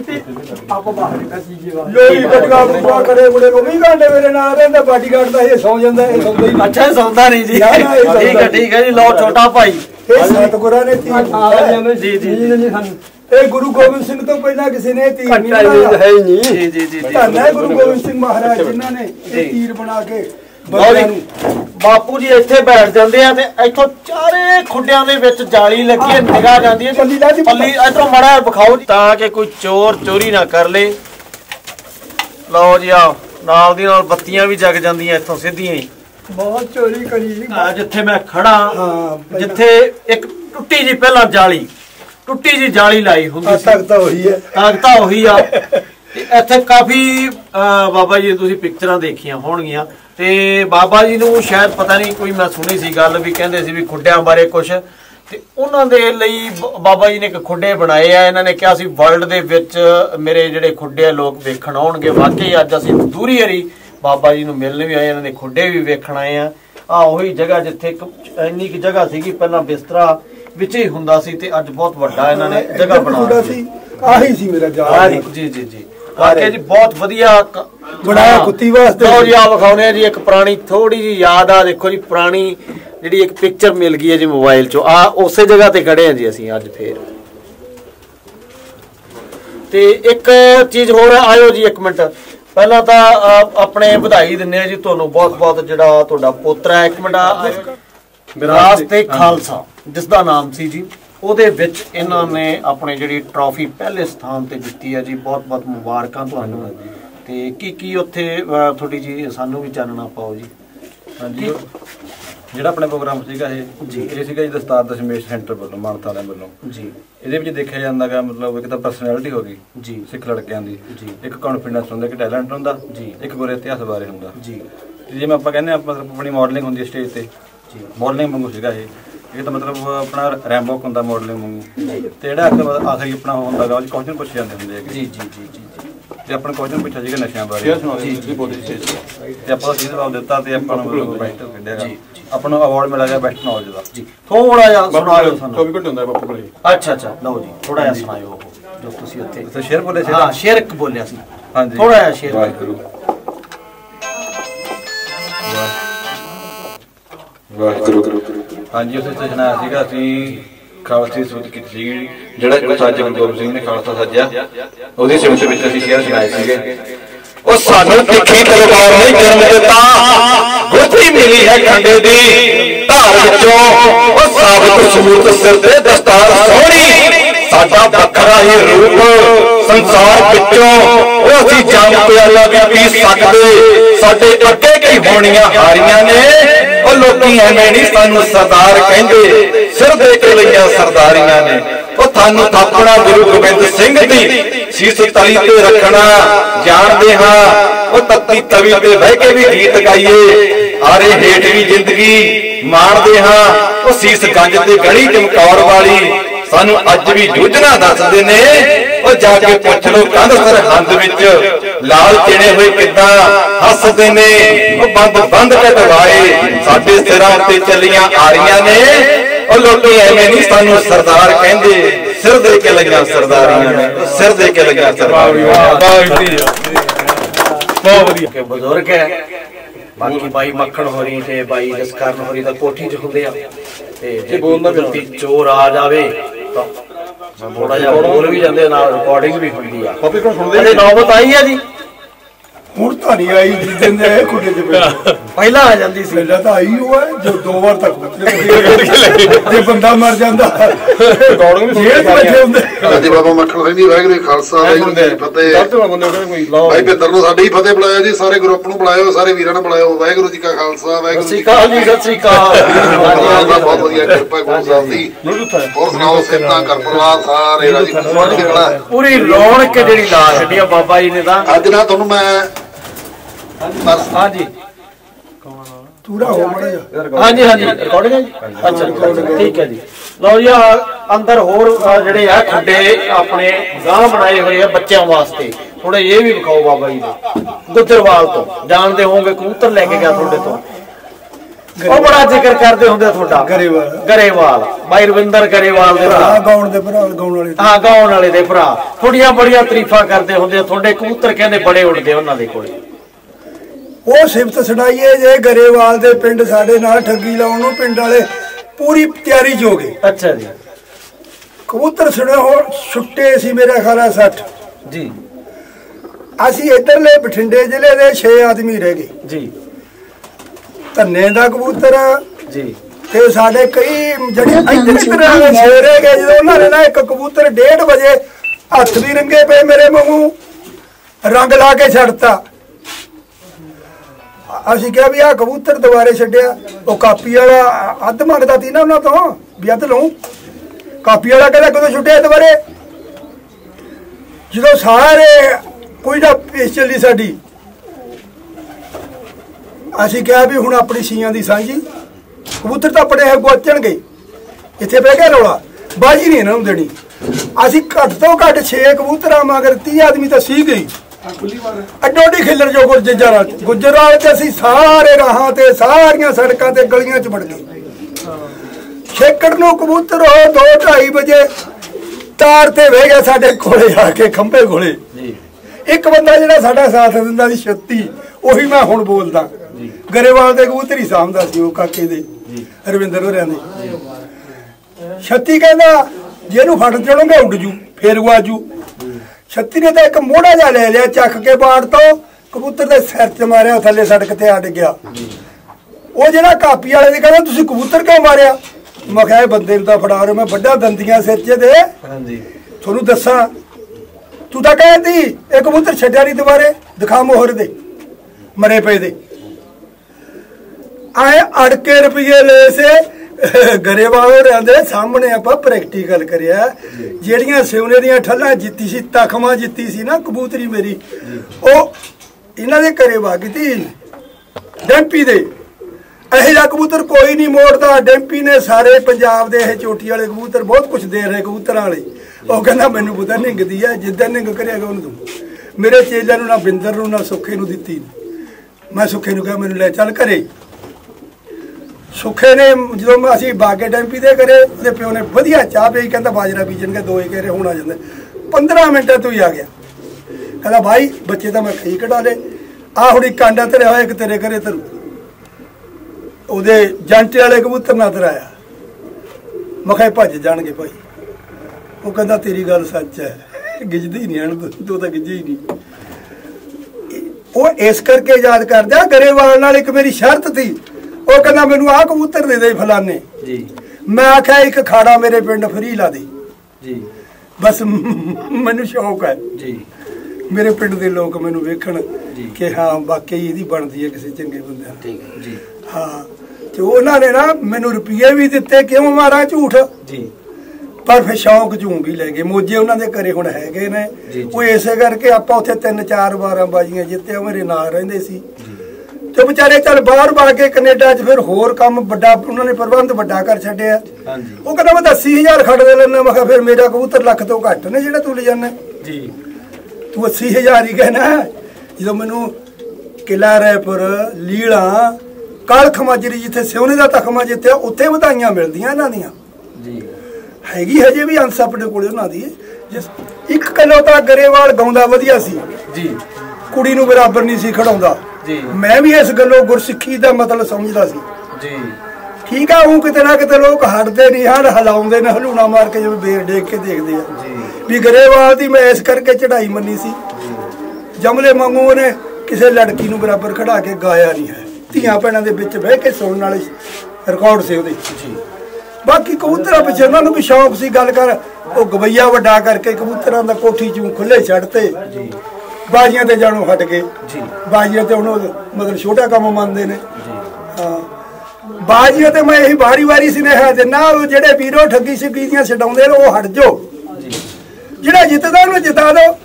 ਬਟਕਾ ਕਰੇ ਬੁੜੇ ਨੂੰ 20 ਘੰਟੇ ਮੇਰੇ ਨਾਲ ਰਹਿੰਦਾ। ਬਾਡੀਗਾਰਡ ਦਾ ਇਹ ਸੌਂ ਜਾਂਦਾ, ਇਹ ਸੌਂਦਾ ਹੀ। ਅੱਛਾ, ਸੌਂਦਾ ਨਹੀਂ ਜੀ। ਠੀਕ ਹੈ ਜੀ। ਲਓ ਛੋਟਾ ਭਾਈ, ਇਹ ਸਤਿਗੁਰਾਂ ਨੇ ਜੀ ਇਹ ਗੁਰੂ ਗੋਬਿੰਦ ਸਿੰਘ ਤੋਂ ਪਹਿਲਾਂ ਕਿਸੇ ਨੇ ਤੀਰ ਨਹੀਂ ਬਣਾਇਆ ਹੈ ਹੀ ਨਹੀਂ। ਜੀ ਧੰਨ ਹੈ ਗੁਰੂ ਗੋਬਿੰਦ ਸਿੰਘ ਮਹਾਰਾਜ ਜਿਨ੍ਹਾਂ ਨੇ ਇਹ ਤੀਰ ਬਣਾ ਕੇ ਬਾਪੂ ਜੀ ਇੱਥੇ ਬੈਠ ਜਾਂਦੇ ਆ। ਤੇ ਇੱਥੋਂ ਚਾਰੇ ਖੁੱਡਿਆਂ ਦੇ ਵਿੱਚ ਜਾਲੀ ਲੱਗੀ ਨਿਗਾਹ ਜਾਂਦੀ ਹੈ। ਪੱਲੀ ਇੱਧਰੋਂ ਮਾੜਾ ਵਿਖਾਓ ਤਾਂ ਕਿ ਕੋਈ ਚੋਰ ਚੋਰੀ ਨਾ ਕਰ ਲੇ। ਲਓ ਜੀ, ਆ ਨਾਲ ਦੀ ਨਾਲ ਬੱਤੀਆਂ ਵੀ ਜਗ ਜਾਂਦੀਆਂ ਇੱਥੋਂ ਸਿੱਧੀਆਂ ਹੀ। ਬਹੁਤ ਚੋਰੀ ਕਰੀ ਜਿੱਥੇ ਮੈਂ ਖੜਾ, ਜਿੱਥੇ ਇੱਕ ਟੁੱਟੀ ਜੀ ਪਹਿਲਾਂ ਜਾਲੀ, ਟੁੱਟੀ ਜੀ ਜਾਲੀ ਲਾਈ ਹੁੰਦੀ ਸੀ, ਤਾਕਤ ਉਹੀ ਆ। ਇੱਥੇ ਕਾਫੀ ਬਾਬਾ ਜੀ ਤੁਸੀਂ ਪਿਕਚਰਾਂ ਦੇਖੀਆਂ ਹੋਣਗੀਆਂ, ਤੇ ਬਾਬਾ ਜੀ ਨੂੰ ਸ਼ਾਇਦ ਪਤਾ ਨਹੀਂ ਕੋਈ ਮੈਂ ਸੁਣੀ ਸੀ ਗੱਲ ਵੀ ਕਹਿੰਦੇ ਸੀ ਵੀ ਖੁੱਡਿਆਂ ਬਾਰੇ ਕੁਛ, ਤੇ ਉਹਨਾਂ ਦੇ ਲਈ ਬਾਬਾ ਜੀ ਨੇ ਇੱਕ ਖੁੱਡੇ ਬਣਾਏ ਆ। ਇਹਨਾਂ ਨੇ ਕਿਹਾ ਸੀ ਵਰਲਡ ਦੇ ਵਿੱਚ ਮੇਰੇ ਜਿਹੜੇ ਖੁੱਡੇ ਲੋਕ ਵੇਖਣ ਆਉਣਗੇ। ਵਾਕਈ ਅੱਜ ਅਸੀਂ ਦੂਰੀ ਹਰੀ ਬਾਬਾ ਜੀ ਨੂੰ ਮਿਲਣ ਵੀ ਆਏ, ਇਹਨਾਂ ਦੇ ਖੁੱਡੇ ਵੀ ਵੇਖਣ ਆਏ ਆ। ਉਹੀ ਜਗ੍ਹਾ ਜਿੱਥੇ ਇੰਨੀ ਕੁ ਜਗ੍ਹਾ ਸੀਗੀ ਪਹਿਲਾਂ ਬਿਸਤਰਾ ਵਿੱਚ ਹੀ ਹੁੰਦਾ ਸੀ, ਤੇ ਅੱਜ ਬਹੁਤ ਵੱਡਾ ਇਹਨਾਂ ਨੇ ਜਗ੍ਹਾ ਬਣਾ ਦਿੱਤੀ। ਆਹੀ ਸੀ ਮੇਰਾ ਜਾਲ। ਜੀ ਜੀ ਜੀ, ਵਾਕਈ ਜੀ ਬਹੁਤ ਵਧੀਆ ਬਣਾਇਆ ਕੁੱਤੀ ਵਾਸਤੇ। ਲਓ ਜੀ ਆ ਵਿਖਾਉਣੇ ਆ ਜੀ ਇੱਕ ਪੁਰਾਣੀ ਥੋੜੀ ਜੀ ਯਾਦ ਆ। ਦੇਖੋ ਜੀ ਪੁਰਾਣੀ ਜਿਹੜੀ ਇੱਕ ਪਿਕਚਰ ਮਿਲ ਗਈ ਹੈ ਜੀ ਮੋਬਾਈਲ ਚੋਂ। ਉਸੇ ਜਗ੍ਹਾ ਤੇ ਖੜੇ ਆ ਜੀ ਅਸੀਂ ਅੱਜ ਫੇਰ। ਤੇ ਇੱਕ ਚੀਜ਼ ਹੋਰ ਆਇਓ ਜੀ, ਇੱਕ ਮਿੰਟ ਪਹਿਲਾਂ ਤਾਂ ਆਪਣੇ ਵਧਾਈ ਦਿੰਦੇ ਆ ਜੀ ਤੁਹਾਨੂੰ ਬਹੁਤ ਬਹੁਤ, ਜਿਹੜਾ ਤੁਹਾਡਾ ਪੋਤਰਾ ਹੈ। ਇੱਕ ਮਿੰਟ, ਵਿਰਾਸਤ-ਏ ਖਾਲਸਾ ਜਿਸ ਦਾ ਨਾਮ ਸੀ ਜੀ, ਉਹਦੇ ਵਿੱਚ ਇਹਨਾਂ ਨੇ ਆਪਣੀ ਜਿਹੜੀ ਟਰਾਫੀ ਪਹਿਲੇ ਸਥਾਨ ਤੇ ਜਿੱਤੀ ਹੈ ਜੀ। ਬਹੁਤ ਬਹੁਤ ਮੁਬਾਰਕਾਂ ਤੁਹਾਨੂੰ। ਤੇ ਕੀ ਉੱਥੇ ਥੋੜੀ ਜੀ ਸਾਨੂੰ ਵੀ ਚਾਨਣਾ ਪਾਓ ਜੀ। ਹਾਂਜੀ, ਜਿਹੜਾ ਆਪਣੇ ਪ੍ਰੋਗਰਾਮ ਸੀਗਾ ਇਹ ਸੀਗਾ ਜੀ ਦਸਤਾਰ ਦਸ਼ਮੇਸ਼ ਸੈਂਟਰ ਵੱਲੋਂ, ਮਾਨਤਾ ਵਾਲਿਆਂ ਵੱਲੋਂ ਜੀ। ਇਹਦੇ ਵਿੱਚ ਦੇਖਿਆ ਜਾਂਦਾ ਗਾ ਮਤਲਬ ਇੱਕ ਤਾਂ ਪਰਸਨੈਲਿਟੀ ਹੋ ਗਈ ਜੀ ਸਿੱਖ ਲੜਕਿਆਂ ਦੀ ਜੀ, ਇੱਕ ਕੌਨਫੀਡੈਂਸ ਹੁੰਦਾ, ਇੱਕ ਟੈਲੈਂਟ ਹੁੰਦਾ ਜੀ, ਇੱਕ ਗੁਰੇ ਇਤਿਹਾਸ ਬਾਰੇ ਹੁੰਦਾ ਜੀ। ਤੇ ਜਿਵੇਂ ਆਪਾਂ ਕਹਿੰਦੇ ਆ ਮਤਲਬ ਆਪਣੀ ਮਾਡਲਿੰਗ ਹੁੰਦੀ ਸਟੇਜ ਤੇ ਜੀ, ਮਾਡਲਿੰਗ ਵਾਂਗੂ ਸੀਗਾ ਇਹ ਤਾਂ ਮਤਲਬ ਆਪਣਾ ਰੈਂਬੋਕ ਹੁੰਦਾ ਮਾਡਲਿੰਗ ਵਾਂਗੂ। ਤੇ ਜਿਹੜਾ ਆਖਰੀ ਆਪਣਾ ਹੁੰਦਾ ਗਾ ਉਹ ਕੁਐਸਚਨ ਪੁੱਛੇ ਜਾਂਦੇ ਹੁੰਦੇ ਹੈਗੇ ਜੀ ਜੀ ਜੀ ਜੀ। ਤੇ ਆਪਾਂ ਕੁਐਸਚਨ ਪੁੱਛਿਆ ਸੀਗਾ ਨਸ਼ਿਆਂ ਬਾਰੇ ਜੀ ਜੀ, ਤੇ ਆਪਾਂ ਸਹੀ ਜਵਾਬ ਦਿੱਤਾ ਤੇ ਆਪਾਂ ਨੂੰ ਬੈਸਟ ਖੇਡਿਆ ਜੀ। ਆਪਾਂ ਨੂੰ ਅਵਾਰਡ ਮਿਲਿਆ ਗਿਆ ਬੈਸਟ ਨੌਲੇਜ ਦਾ ਜੀ। ਥੋੜਾ ਜਿਹਾ ਸੁਣਾਓ ਸਾਨੂੰ। 24 ਘੰਟੇ ਹੁੰਦਾ ਬਾਪੂ ਕੋਲੇ। ਅੱਛਾ ਅੱਛਾ, ਲਓ ਜੀ ਥੋੜਾ ਜਿਹਾ ਸੁਣਾਇਓ ਜੋ ਤੁਸੀਂ ਉੱਥੇ ਸ਼ੇਅਰ ਬੋਲੇ ਸੀ। ਹਾਂ ਸ਼ੇਅਰ ਇੱਕ ਬੋਲਿਆ ਸੀ। ਹਾਂਜੀ ਥੋੜਾ ਜਿਹਾ ਸ਼ੇਅਰ। ਵਾਹਿਗੁਰੂ ਵਾਹਿਗੁਰੂ। ਹਾਂਜੀ ਉਸ ਵਿੱਚ ਸੁਣਾਇਆ ਸੀਗਾ ਅਸੀਂ ਖਾਲਸੀ ਸੋਚ ਕੀਤੀ ਸੀ, ਜਿਹੜਾ ਗੁਰੂ ਸਾਹਿਬ ਗੁਰੂ ਸਿੰਘ ਨੇ ਖਾਲਸਾ ਸੱਜਿਆ, ਉਹਦੀ ਸਿਮਤ ਵਿੱਚ ਅਸੀਂ ਸ਼ੇਅਰ ਸੁਣਾਏ ਸੀਗੇ। ਉਹ ਸਾਨੂੰ ਤਿੱਖੀ ਤਲਵਾਰ ਨੇ ਜਨਮ ਦਿੱਤਾ, ਗੁਰਤੀ ਮਿਲੀ ਹੈ ਖੰਡੇ ਦੀ ਧਾਰ ਵਿੱਚੋਂ, ਉਹ ਸਾਬਤ ਸਬੂਤ ਸਿਰ ਤੇ ਦਸਤਾਰ ਸੋਹਣੀ, ਸਾਡਾ ਵੱਖਰਾ ਹੀ ਰੂਪ ਸੰਸਾਰ ਵਿੱਚੋਂ, ਉਹ ਅਸੀਂ ਜੰਮ ਪਿਆਲਾ ਵੀ ਪੀ ਸਕਦੇ, ਸਾਡੇ ਅੱਗੇ ਕੀ ਹੋਣੀਆਂ ਹਾਰੀਆਂ ਨੇ, ਉਹ ਲੋਕੀ ਐਵੇਂ ਨਹੀਂ ਸਾਨੂੰ ਸਰਦਾਰ ਕਹਿੰਦੇ, ਸਿਰ ਦੇ ਕੇ ਲਈਆਂ ਸਰਦਾਰੀਆਂ ਨੇ, ਉਹ ਤੁਹਾਨੂੰ ਥਾਪਣਾ ਗੁਰੂ ਗੋਬਿੰਦ ਸਿੰਘ ਦੀ ਸੀਸ ਤਲੀ ਤੇ ਰੱਖਣਾ ਜਾਣਦੇ ਹਾਂ, ਉਹ ਤੱਤੀ ਤਵੀ ਤੇ ਬਹਿ ਕੇ ਵੀ ਗੀਤ ਗਾਈਏ, ਆਰੇ ਹੇਠ ਵੀ ਜ਼ਿੰਦਗੀ ਮਾਣਦੇ ਹਾਂ, ਉਹ ਸੀਸ ਗੰਜ ਤੇ ਗੜੀ ਚਮਕੌਰ ਵਾਲੀ, ਸਾਨੂੰ ਅੱਜ ਵੀ ਜੂਝਣਾ ਦੱਸਦੇ ਨੇ, ਉਹ ਜਾ ਕੇ ਪੁੱਛ ਲੋ ਕੰਧ ਸਰਹੰਦ ਵਿੱਚ ਲਾਲ ਚਿਣੇ ਹੋਏ ਕਿੱਦਾਂ ਹੱਸਦੇ ਨੇ, ਉਹ ਬੰਦ ਬੰਦ ਕਟਵਾਏ ਸਾਡੇ ਸਿਰਾਂ ਉੱਤੇ ਚੱਲੀਆਂ ਆਰੀਆਂ ਨੇ, ਉਹ ਲੋਕੀ ਐਵੇਂ ਨਹੀਂ ਸਾਨੂੰ ਸਰਦਾਰ ਕਹਿੰਦੇ, ਸਿਰ ਦੇ ਕੇ ਲਈਆਂ ਸਰਦਾਰੀਆਂ ਨੇ, ਸਿਰ ਦੇ ਕੇ ਲਈਆਂ ਸਰਦਾਰੀਆਂ। ਬਹੁਤ ਵਧੀਆ ਬਜ਼ੁਰਗ ਹੈ। ਬਾਕੀ ਬਾਈ ਮੱਖਣ ਹੋਰੀ ਤੇ ਬਾਈ ਜਸਕਰਨ ਹੋਰੀ ਦਾ ਕੋਠੀ ਚ ਹੁੰਦੇ ਆ, ਤੇ ਜੇ ਬੋਲਦਾ ਚੋਰ ਆ ਜਾਵੇ ਤਾਂ ਥੋੜਾ ਜਿਹਾ ਬੋਲ ਵੀ ਜਾਂਦੇ, ਨਾਲ ਰਿਕਾਰਡਿੰਗ ਵੀ ਹੁੰਦੀ ਆ। ਸੁਣਦੇ ਨੌਬਤ ਆਈ ਆ ਜੀ, ਹੁਣ ਤਾਂ ਨਹੀਂ ਆਈ ਜਿੱਦਣ ਦੇ ਖੁੱਡੇ ਚ ਪਹਿਲਾਂ ਆ ਜਾਂਦੀ ਸੀ। ਪਹਿਲਾਂ ਤਾਂ ਆਈ ਹੋਆ ਜੋ 2 ਵਾਰ ਤੱਕ ਜੇ ਬੰਦਾ ਮਰ ਜਾਂਦਾ ਜੇਲ੍ਹ ਬੈਠੇ ਹੁੰਦੇ। ਹਾਂਜੀ ਬਾਬਾ ਮੱਖਣ ਸਿੰਘ ਜੀ, ਵਾਹਿਗੁਰੂ ਜੀ ਖਾਲਸਾ ਵਾਹਿਗੁਰੂ ਜੀ ਕੀ ਫਤਿਹ। ਭਾਈ ਪਿੰਦਰ ਨੂੰ ਸਾਡੇ ਹੀ ਫਤਿਹ ਬੁਲਾਇਆ ਜੀ, ਸਾਰੇ ਗਰੁੱਪ ਨੂੰ ਬੁਲਾਇਓ, ਸਾਰੇ ਵੀਰਾਂ ਨੂੰ ਬੁਲਾਇਓ। ਵਾਹਿਗੁਰੂ ਜੀ ਕਾ ਖਾਲਸਾ ਵਾਹਿਗੁਰੂ ਜੀ ਕੀ ਫਤਿਹ। ਸਤਿ ਸ੍ਰੀ ਅਕਾਲ। ਬਹੁਤ ਵਧੀਆ ਕਿਰਪਾ ਗੁਰੂ ਸਾਹਿਬ ਦੀ। ਹੋਰ ਸੁਣਾਓ ਸਿਹਤਾਂ ਘਰ ਪਰਿਵਾਰ ਸਾਰੇ ਰਾਜੀ ਖੁਸ਼ੀ? ਪੂਰੀ ਰੌਣਕ ਜਿਹੜੀ ਲਾ ਛੱਡੀ ਆ ਬਾਬਾ ਜੀ ਨੇ ਤਾਂ। ਅੱਜ ਨਾ ਤੁਹਾਨੂੰ ਮੈਂ ਹਾਂਜੀ ਪੂਰਾ ਹੋ ਮੜਿਆ। ਹਾਂਜੀ ਹਾਂਜੀ ਰਿਕਾਰਡਿੰਗ ਹੈ ਜੀ। ਅੱਛਾ ਠੀਕ ਹੈ ਜੀ। ਲਓ ਜੀ ਅੰਦਰ ਹੋਰ ਜਿਹੜੇ ਆ ਖੱਡੇ ਆਪਣੇ ਗਾਂ ਬਣਾਏ ਹੋਏ ਆ ਬੱਚਿਆਂ ਵਾਸਤੇ, ਥੋੜੇ ਇਹ ਵੀ ਵਿਖਾਓ ਬਾਬਾ ਜੀ ਦੇ। ਗੁੱਜਰਵਾਲ ਤੋਂ ਜਾਣਦੇ ਹੋਵੋਗੇ, ਕਬੂਤਰ ਲੈ ਕੇ ਗਿਆ ਤੁਹਾਡੇ ਤੋਂ, ਉਹ ਬੜਾ ਜ਼ਿਕਰ ਕਰਦੇ ਹੁੰਦੇ ਤੁਹਾਡਾ ਗਰੇਵਾਲ ਬਾਈ ਰਵਿੰਦਰ ਗਰੇਵਾਲ ਦੇ ਭਰਾ, ਗਾਉਣ ਦੇ ਭਰਾ, ਗਾਉਣ ਵਾਲੇ। ਹਾਂ ਗਾਉਣ ਵਾਲੇ ਦੇ ਭਰਾ ਥੋੜੀਆਂ ਬੜੀਆਂ ਤਾਰੀਫਾਂ ਕਰਦੇ ਹੁੰਦੇ ਤੁਹਾਡੇ। ਕਬੂਤਰ ਕਹਿੰਦੇ ਬੜੇ ਉੱਡਦੇ ਉਹਨਾਂ ਦੇ ਕੋਲੇ। ਉਹ ਸਿਫਤ ਸੁਣਾਈਏ ਜੇ ਗਰੇਵਾਲ ਦੇ ਪਿੰਡ ਸਾਡੇ ਨਾਲ ਠੱਗੀ ਲਾਉਣ ਨੂੰ ਪਿੰਡ ਵਾਲੇ ਪੂਰੀ ਤਿਆਰੀ ਚ ਹੋ ਗਏ। ਅੱਛਾ ਜੀ। ਕਬੂਤਰ ਸੁਣੇ ਹੋ ਛੁੱਟੇ ਸੀ ਮੇਰਾ ਖਾਲਾ 60 ਜੀ। ਅਸੀਂ ਇੱਧਰਲੇ ਬਠਿੰਡੇ ਜ਼ਿਲ੍ਹੇ ਦੇ 6 ਆਦਮੀ ਰਹਿ ਗਏ ਜੀ। ਧੰਨੇ ਦਾ ਕਬੂਤਰ ਜੀ ਤੇ ਸਾਡੇ ਕਈ ਜਿਹੜੇ ਇੱਧਰ ਰਹਿ ਗਏ। ਜਦੋਂ ਉਹਨਾਂ ਨੇ ਨਾ ਇੱਕ ਕਬੂਤਰ 1:30 ਵਜੇ ਹੱਥ ਵੀ ਰੰਗੇ ਪਏ ਮੇਰੇ ਵਾਂਗੂ ਰੰਗ ਲਾ ਕੇ ਛੱਡਤਾ। ਅਸੀਂ ਕਿਹਾ ਵੀ ਆਹ ਕਬੂਤਰ ਦੁਬਾਰੇ ਛੱਡਿਆ। ਉਹ ਕਾਪੀ ਵਾਲਾ ਅੱਧ ਮੰਗਦਾ ਸੀ ਨਾ ਉਹਨਾਂ ਤੋਂ ਵੀ ਅੱਧ ਲਊ। ਕਾਪੀ ਵਾਲਾ ਕਹਿੰਦਾ ਕਦੋਂ ਛੁੱਟਿਆ ਦੁਬਾਰੇ? ਜਦੋਂ ਸਾਰੇ ਕੋਈ ਨਾ ਪੇਸ਼ ਚੱਲੀ ਸਾਡੀ, ਅਸੀਂ ਕਿਹਾ ਵੀ ਹੁਣ ਆਪਣੀ ਸੀਆਂ ਦੀ ਸਾਂਝੀ, ਕਬੂਤਰ ਤਾਂ ਆਪਣੇ ਗੁਆਚਣਗੇ। ਇੱਥੇ ਬਹਿ ਗਿਆ ਰੌਲਾ, ਬਾਜੀ ਨਹੀਂ ਇਹਨਾਂ ਨੂੰ ਦੇਣੀ। ਅਸੀਂ ਘੱਟ ਤੋਂ ਘੱਟ 6 ਕਬੂਤਰਾਂ ਮਗਰ 30 ਆਦਮੀ ਤਾਂ ਸੀ ਗਈ। ਅੱਡੋਡੀ ਖਿੱਲਰ ਜੋ ਗੁੱਜਰਾਲ ਤੇ ਅਸੀਂ ਸਾਰੇ ਰਾਹਾਂ ਤੇ ਸਾਰੀਆਂ ਸੜਕਾਂ ਤੇ ਗਲੀਆਂ ਚ ਵੜ ਗਏ। ਛੇਕੜ ਨੂੰ ਕਬੂਤਰ ਉਹ 2-2:30 ਵਜੇ ਤਾਰ ਤੇ ਬਹਿ ਗਿਆ ਸਾਡੇ ਕੋਲੇ ਆ ਕੇ, ਖੰਭੇ ਕੋਲੇ। ਇੱਕ ਬੰਦਾ ਜਿਹੜਾ ਸਾਡਾ ਸਾਥ ਦਿੰਦਾ ਸੀ ਛੱਤੀ, ਉਹੀ ਮੈਂ ਹੁਣ ਬੋਲਦਾ। ਗਰੇਵਾਲ ਦੇ ਕਬੂਤਰ ਹੀ ਸਾਂਭਦਾ ਸੀ ਉਹ ਕਾਕੇ ਦੇ, ਰਵਿੰਦਰ ਹੋਰਿਆਂ ਦੇ। ਛੱਤੀ ਕਹਿੰਦਾ ਜੇ ਇਹਨੂੰ ਫੜ ਚੜੋਗੇ ਉੱਡ ਜੂ, ਫੇਰ ਆਜੂ। ਛੱਤੀ ਨੇ ਤਾਂ ਇੱਕ ਮੋੜਾ ਜਿਹਾ ਲੈ ਲਿਆ ਚੱਕ ਕੇ ਬਾੜ ਤੋਂ, ਕਬੂਤਰ ਦੇ ਸਿਰ 'ਚ ਮਾਰਿਆ, ਥੱਲੇ ਸੜਕ ਤੇ ਅੜ ਗਿਆ। ਉਹ ਜਿਹੜਾ ਕਾਪੀ ਵਾਲੇ ਨੇ ਕਹਿੰਦਾ ਤੁਸੀਂ ਕਬੂਤਰ ਕਿਉਂ ਮਾਰਿਆ? ਮੈਂ ਕਿਹਾ ਇਹ ਬੰਦੇ ਨੂੰ ਤਾਂ ਫੜਾ ਰਹੇ, ਮੈਂ ਵੱਡਾ ਦੰਦੀਆਂ ਸਿਰ 'ਚ ਦੇ। ਤੁਹਾਨੂੰ ਦੱਸਾਂ, ਤੂੰ ਤਾਂ ਕਹਿੰਦੀ ਇਹ ਕਬੂਤਰ ਛੱਡਿਆ ਨਹੀਂ ਦੁਬਾਰੇ, ਦਿਖਾ ਮੋਹਰ ਦੇ ਮਰੇ ਪਏ ਦੇ। ਆਏ ਅੜ ਕੇ ਰੁਪਈਏ ਲੈ ਸੇ। ਗਰੇਵਾਲ ਹੋਰਾਂ ਦੇ ਸਾਹਮਣੇ ਆਪਾਂ ਪ੍ਰੈਕਟੀਕਲ ਕਰਿਆ। ਜਿਹੜੀਆਂ ਸਿਉਨੇ ਦੀਆਂ ਠੱਲਾਂ ਜਿੱਤੀ ਸੀ, ਤਖਮਾ ਜਿੱਤੀ ਸੀ ਨਾ ਕਬੂਤਰੀ ਮੇਰੀ, ਉਹ ਇਹਨਾਂ ਦੇ ਘਰੇ ਵਗ ਤੀ ਡੈਂਪੀ ਦੇ। ਇਹੋ ਜਿਹਾ ਕਬੂਤਰ ਕੋਈ ਨਹੀਂ ਮੋੜਦਾ। ਡੈਂਪੀ ਨੇ ਸਾਰੇ ਪੰਜਾਬ ਦੇ ਇਹ ਚੋਟੀ ਵਾਲੇ ਕਬੂਤਰ ਬਹੁਤ ਕੁਛ ਦੇ ਰਹੇ ਕਬੂਤਰਾਂ ਵਾਲੇ। ਉਹ ਕਹਿੰਦਾ ਮੈਨੂੰ ਪਤਾ ਨਿੰਗਦੀ ਹੈ, ਜਿੱਦਾਂ ਨਿੰਗ ਕਰਿਆਗਾ ਉਹਨੂੰ ਦੂੰ। ਮੇਰੇ ਚੇਲਿਆਂ ਨੂੰ ਨਾ ਬਿੰਦਰ ਨੂੰ ਨਾ ਸੁੱਖੇ ਨੂੰ ਦਿੱਤੀ। ਮੈਂ ਸੁੱਖੇ ਨੂੰ ਕਿਹਾ ਮੈਨੂੰ ਲੈ ਚੱਲ ਘਰੇ। ਸੁੱਖੇ ਨੇ ਜਦੋਂ ਅਸੀਂ ਬਾਗੇ ਡੈਂਪੀ ਦੇ ਕਰੇ, ਉਹਦੇ ਪਿਓ ਨੇ ਵਧੀਆ ਚਾਹ ਪਈ, ਕਹਿੰਦਾ ਬਾਜਰਾ ਬੀਜਣਗੇ 2 ਏਕੜ ਹੁਣ ਆ ਜਾਂਦੇ। 15 ਮਿੰਟਾਂ ਤੋਂ ਹੀ ਆ ਗਿਆ। ਕਹਿੰਦਾ ਭਾਈ ਬੱਚੇ ਤਾਂ ਮੈਂ ਖਈ ਕਢਾ ਲੇ, ਆਹ ਹੁਣ ਇੱਕ ਕਾਂਡਾ ਧਰਿਆ ਹੋਇਆ, ਇੱਕ ਤੇਰੇ ਘਰੇ ਧਰੂ। ਉਹਦੇ ਜਾਂਟੇ ਵਾਲੇ ਕਬੂਤਰ ਨਾ ਧਰਾਇਆ। ਮੈਂ ਕਿਹਾ ਭੱਜ ਜਾਣਗੇ ਭਾਈ। ਉਹ ਕਹਿੰਦਾ ਤੇਰੀ ਗੱਲ ਸੱਚ ਹੈ, ਗਿੱਜਦੀ ਨਹੀਂ ਹਣ ਤੂੰ ਤਾਂ ਗਿੱਜੀ ਹੀ ਨਹੀਂ। ਉਹ ਇਸ ਕਰਕੇ ਯਾਦ ਕਰਦਾ ਗਰੇਵਾਲ ਨਾਲ ਇੱਕ ਮੇਰੀ ਸ਼ਰਤ ਸੀ। ਉਹ ਕਹਿੰਦਾ ਮੈਨੂੰ ਆਹ ਕਬੂਤਰ ਦੇ ਦੇ ਫਲਾਨੇ ਜੀ। ਮੈਂ ਆਖਿਆ ਇੱਕ ਖਾੜਾ ਮੇਰੇ ਪਿੰਡ ਫਰੀ ਲਾ ਦੇ ਜੀ, ਬਸ ਮੈਨੂੰ ਸ਼ੌਕ ਹੈ ਜੀ ਮੇਰੇ ਪਿੰਡ ਦੇ ਲੋਕ ਮੈਨੂੰ ਵੇਖਣ ਕਿ ਹਾਂ ਵਾਕਈ ਇਹਦੀ ਬਣਦੀ ਹੈ ਕਿਸੇ ਚੰਗੇ ਬੰਦੇ ਨਾਲ। ਠੀਕ ਹੈ ਜੀ। ਹਾਂ ਤੇ ਉਹਨਾਂ ਨੇ ਨਾ ਮੈਨੂੰ ਰੁਪਈਏ ਵੀ ਦਿੱਤੇ, ਕਿਉਂ ਮਾਰਾਂ ਝੂਠ ਜੀ, ਪਰ ਫਿਰ ਸ਼ੌਕ ਝੂੰ ਵੀ ਲੈ ਗਏ। ਮੋਜੇ ਉਹਨਾਂ ਦੇ ਘਰੇ ਹੁਣ ਹੈਗੇ ਨੇ। ਉਹ ਇਸੇ ਕਰਕੇ ਆਪਾਂ ਉੱਥੇ 3-4 ਵਾਰਾਂ ਬਾਜੀਆਂ ਜਿੱਤੇ, ਉਹ ਮੇਰੇ ਨਾਲ ਰਹਿੰਦੇ ਸੀ। ਤੇ ਵਿਚਾਰੇ ਚੱਲ ਬਾਹਰ ਵਗ ਕੇ ਕੈਨੇਡਾ 'ਚ ਫਿਰ ਹੋਰ ਕੰਮ ਵੱਡਾ ਉਹਨਾਂ ਨੇ ਪ੍ਰਬੰਧ ਵੱਡਾ ਕਰ ਛੱਡਿਆ। ਉਹ ਕਹਿੰਦਾ ਮੈਂ 80,000 ਖੜ ਦੇ ਲੈਣਾ। ਮੈਂ ਕਿਹਾ ਫਿਰ ਮੇਰਾ ਕਬੂਤਰ ਲੱਖ ਤੋਂ ਘੱਟ ਨੇ ਜਿਹੜਾ ਤੂੰ ਲੈ ਜਾਣਾ ਜੀ। ਤੂੰ 80,000 ਹੀ ਕਹਿਣਾ। ਜਦੋਂ ਮੈਨੂੰ ਕਿਲਾ ਰਾਏਪੁਰ, ਲੀਲਾ, ਕਾਲਖ ਮਾਜਰੀ ਜਿੱਥੇ ਸਿਉਨੇ ਦਾ ਤਖਮਾ ਜਿੱਤਿਆ, ਉੱਥੇ ਵਧਾਈਆਂ ਮਿਲਦੀਆਂ ਇਹਨਾਂ ਦੀਆਂ ਜੀ। ਹੈਗੀ ਹਜੇ ਵੀ ਅੰਸ ਆਪਣੇ ਕੋਲੇ ਉਹਨਾਂ ਦੀ। ਜਿਸ 1 ਕਿਲੋ ਤਾਂ ਗਰੇਵਾਲ ਗਾਉਂਦਾ ਵਧੀਆ ਸੀ ਜੀ, ਕੁੜੀ ਨੂੰ ਬਰਾਬਰ ਨਹੀਂ ਸੀ ਖੜਾਉਂਦਾ ਜੀ। ਮੈਂ ਵੀ ਇਸ ਗੱਲੋਂ ਗੁਰਸਿੱਖੀ ਦਾ ਮਤਲਬ ਸਮਝਦਾ ਸੀ ਜੀ। ਠੀਕ ਆ, ਉਹ ਕਿਤੇ ਨਾ ਕਿਤੇ ਲੋਕ ਹਟਦੇ ਨਹੀਂ ਹਨ, ਹਿਲਾਉਂਦੇ ਨੇ ਹਲੂਣਾ ਮਾਰ ਕੇ, ਜਿਵੇਂ ਬੇਰ ਡੇਕ ਕੇ ਦੇਖਦੇ ਆ ਜੀ। ਵੀ ਗਰੇਵਾਲ ਦੀ ਮੈਂ ਇਸ ਕਰਕੇ ਚੜਾਈ ਮੰਨੀ ਸੀ। ਜਮਲੇ ਵਾਂਗੂ ਉਹਨੇ ਕਿਸੇ ਲੜਕੀ ਨੂੰ ਬਰਾਬਰ ਖੜਾ ਕੇ ਗਾਇਆ ਨਹੀਂ ਹੈ। ਧੀਆਂ ਭੈਣਾਂ ਦੇ ਵਿੱਚ ਬਹਿ ਕੇ ਸੁਣਨ ਵਾਲੇ ਰਿਕਾਰਡ ਸੀ ਉਹਦੇ ਜੀ। ਬਾਕੀ ਕਬੂਤਰਾਂ ਪਿੱਛੇ ਉਹਨਾਂ ਨੂੰ ਵੀ ਸ਼ੌਕ ਸੀ। ਗੱਲ ਕਰ ਉਹ ਗਵਈਆ ਵੱਡਾ ਕਰਕੇ ਕਬੂਤਰਾਂ ਦਾ ਕੋਠੀ ਚੋਂ ਖੁੱਲੇ ਛੱਡਤੇ ਜੀ। ਬਾਜੀਆਂ ਤੇ ਜਾਣੋਂ ਹਟ ਗਏ ਜੀ। ਬਾਜੀਆਂ ਤੇ ਹੁਣ ਮਤਲਬ ਛੋਟਾ ਕੰਮ ਮੰਨਦੇ ਨੇ। ਹਾਂ ਬਾਜੀਆਂ ਤੇ ਮੈਂ ਇਹੀ ਵਾਰੀ ਸੁਨੇਹਾ ਦਿੰਦਾ, ਉਹ ਜਿਹੜੇ ਵੀਰੋ ਠੱਗੀ ਸਿੱਗੀ ਦੀਆਂ ਛਡਾਉਂਦੇ ਨੇ ਉਹ ਹਟ ਜਾਓ। ਜਿਹੜਾ ਜਿੱਤਦਾ ਉਹਨੂੰ ਜਿਤਾ ਦਿਓ।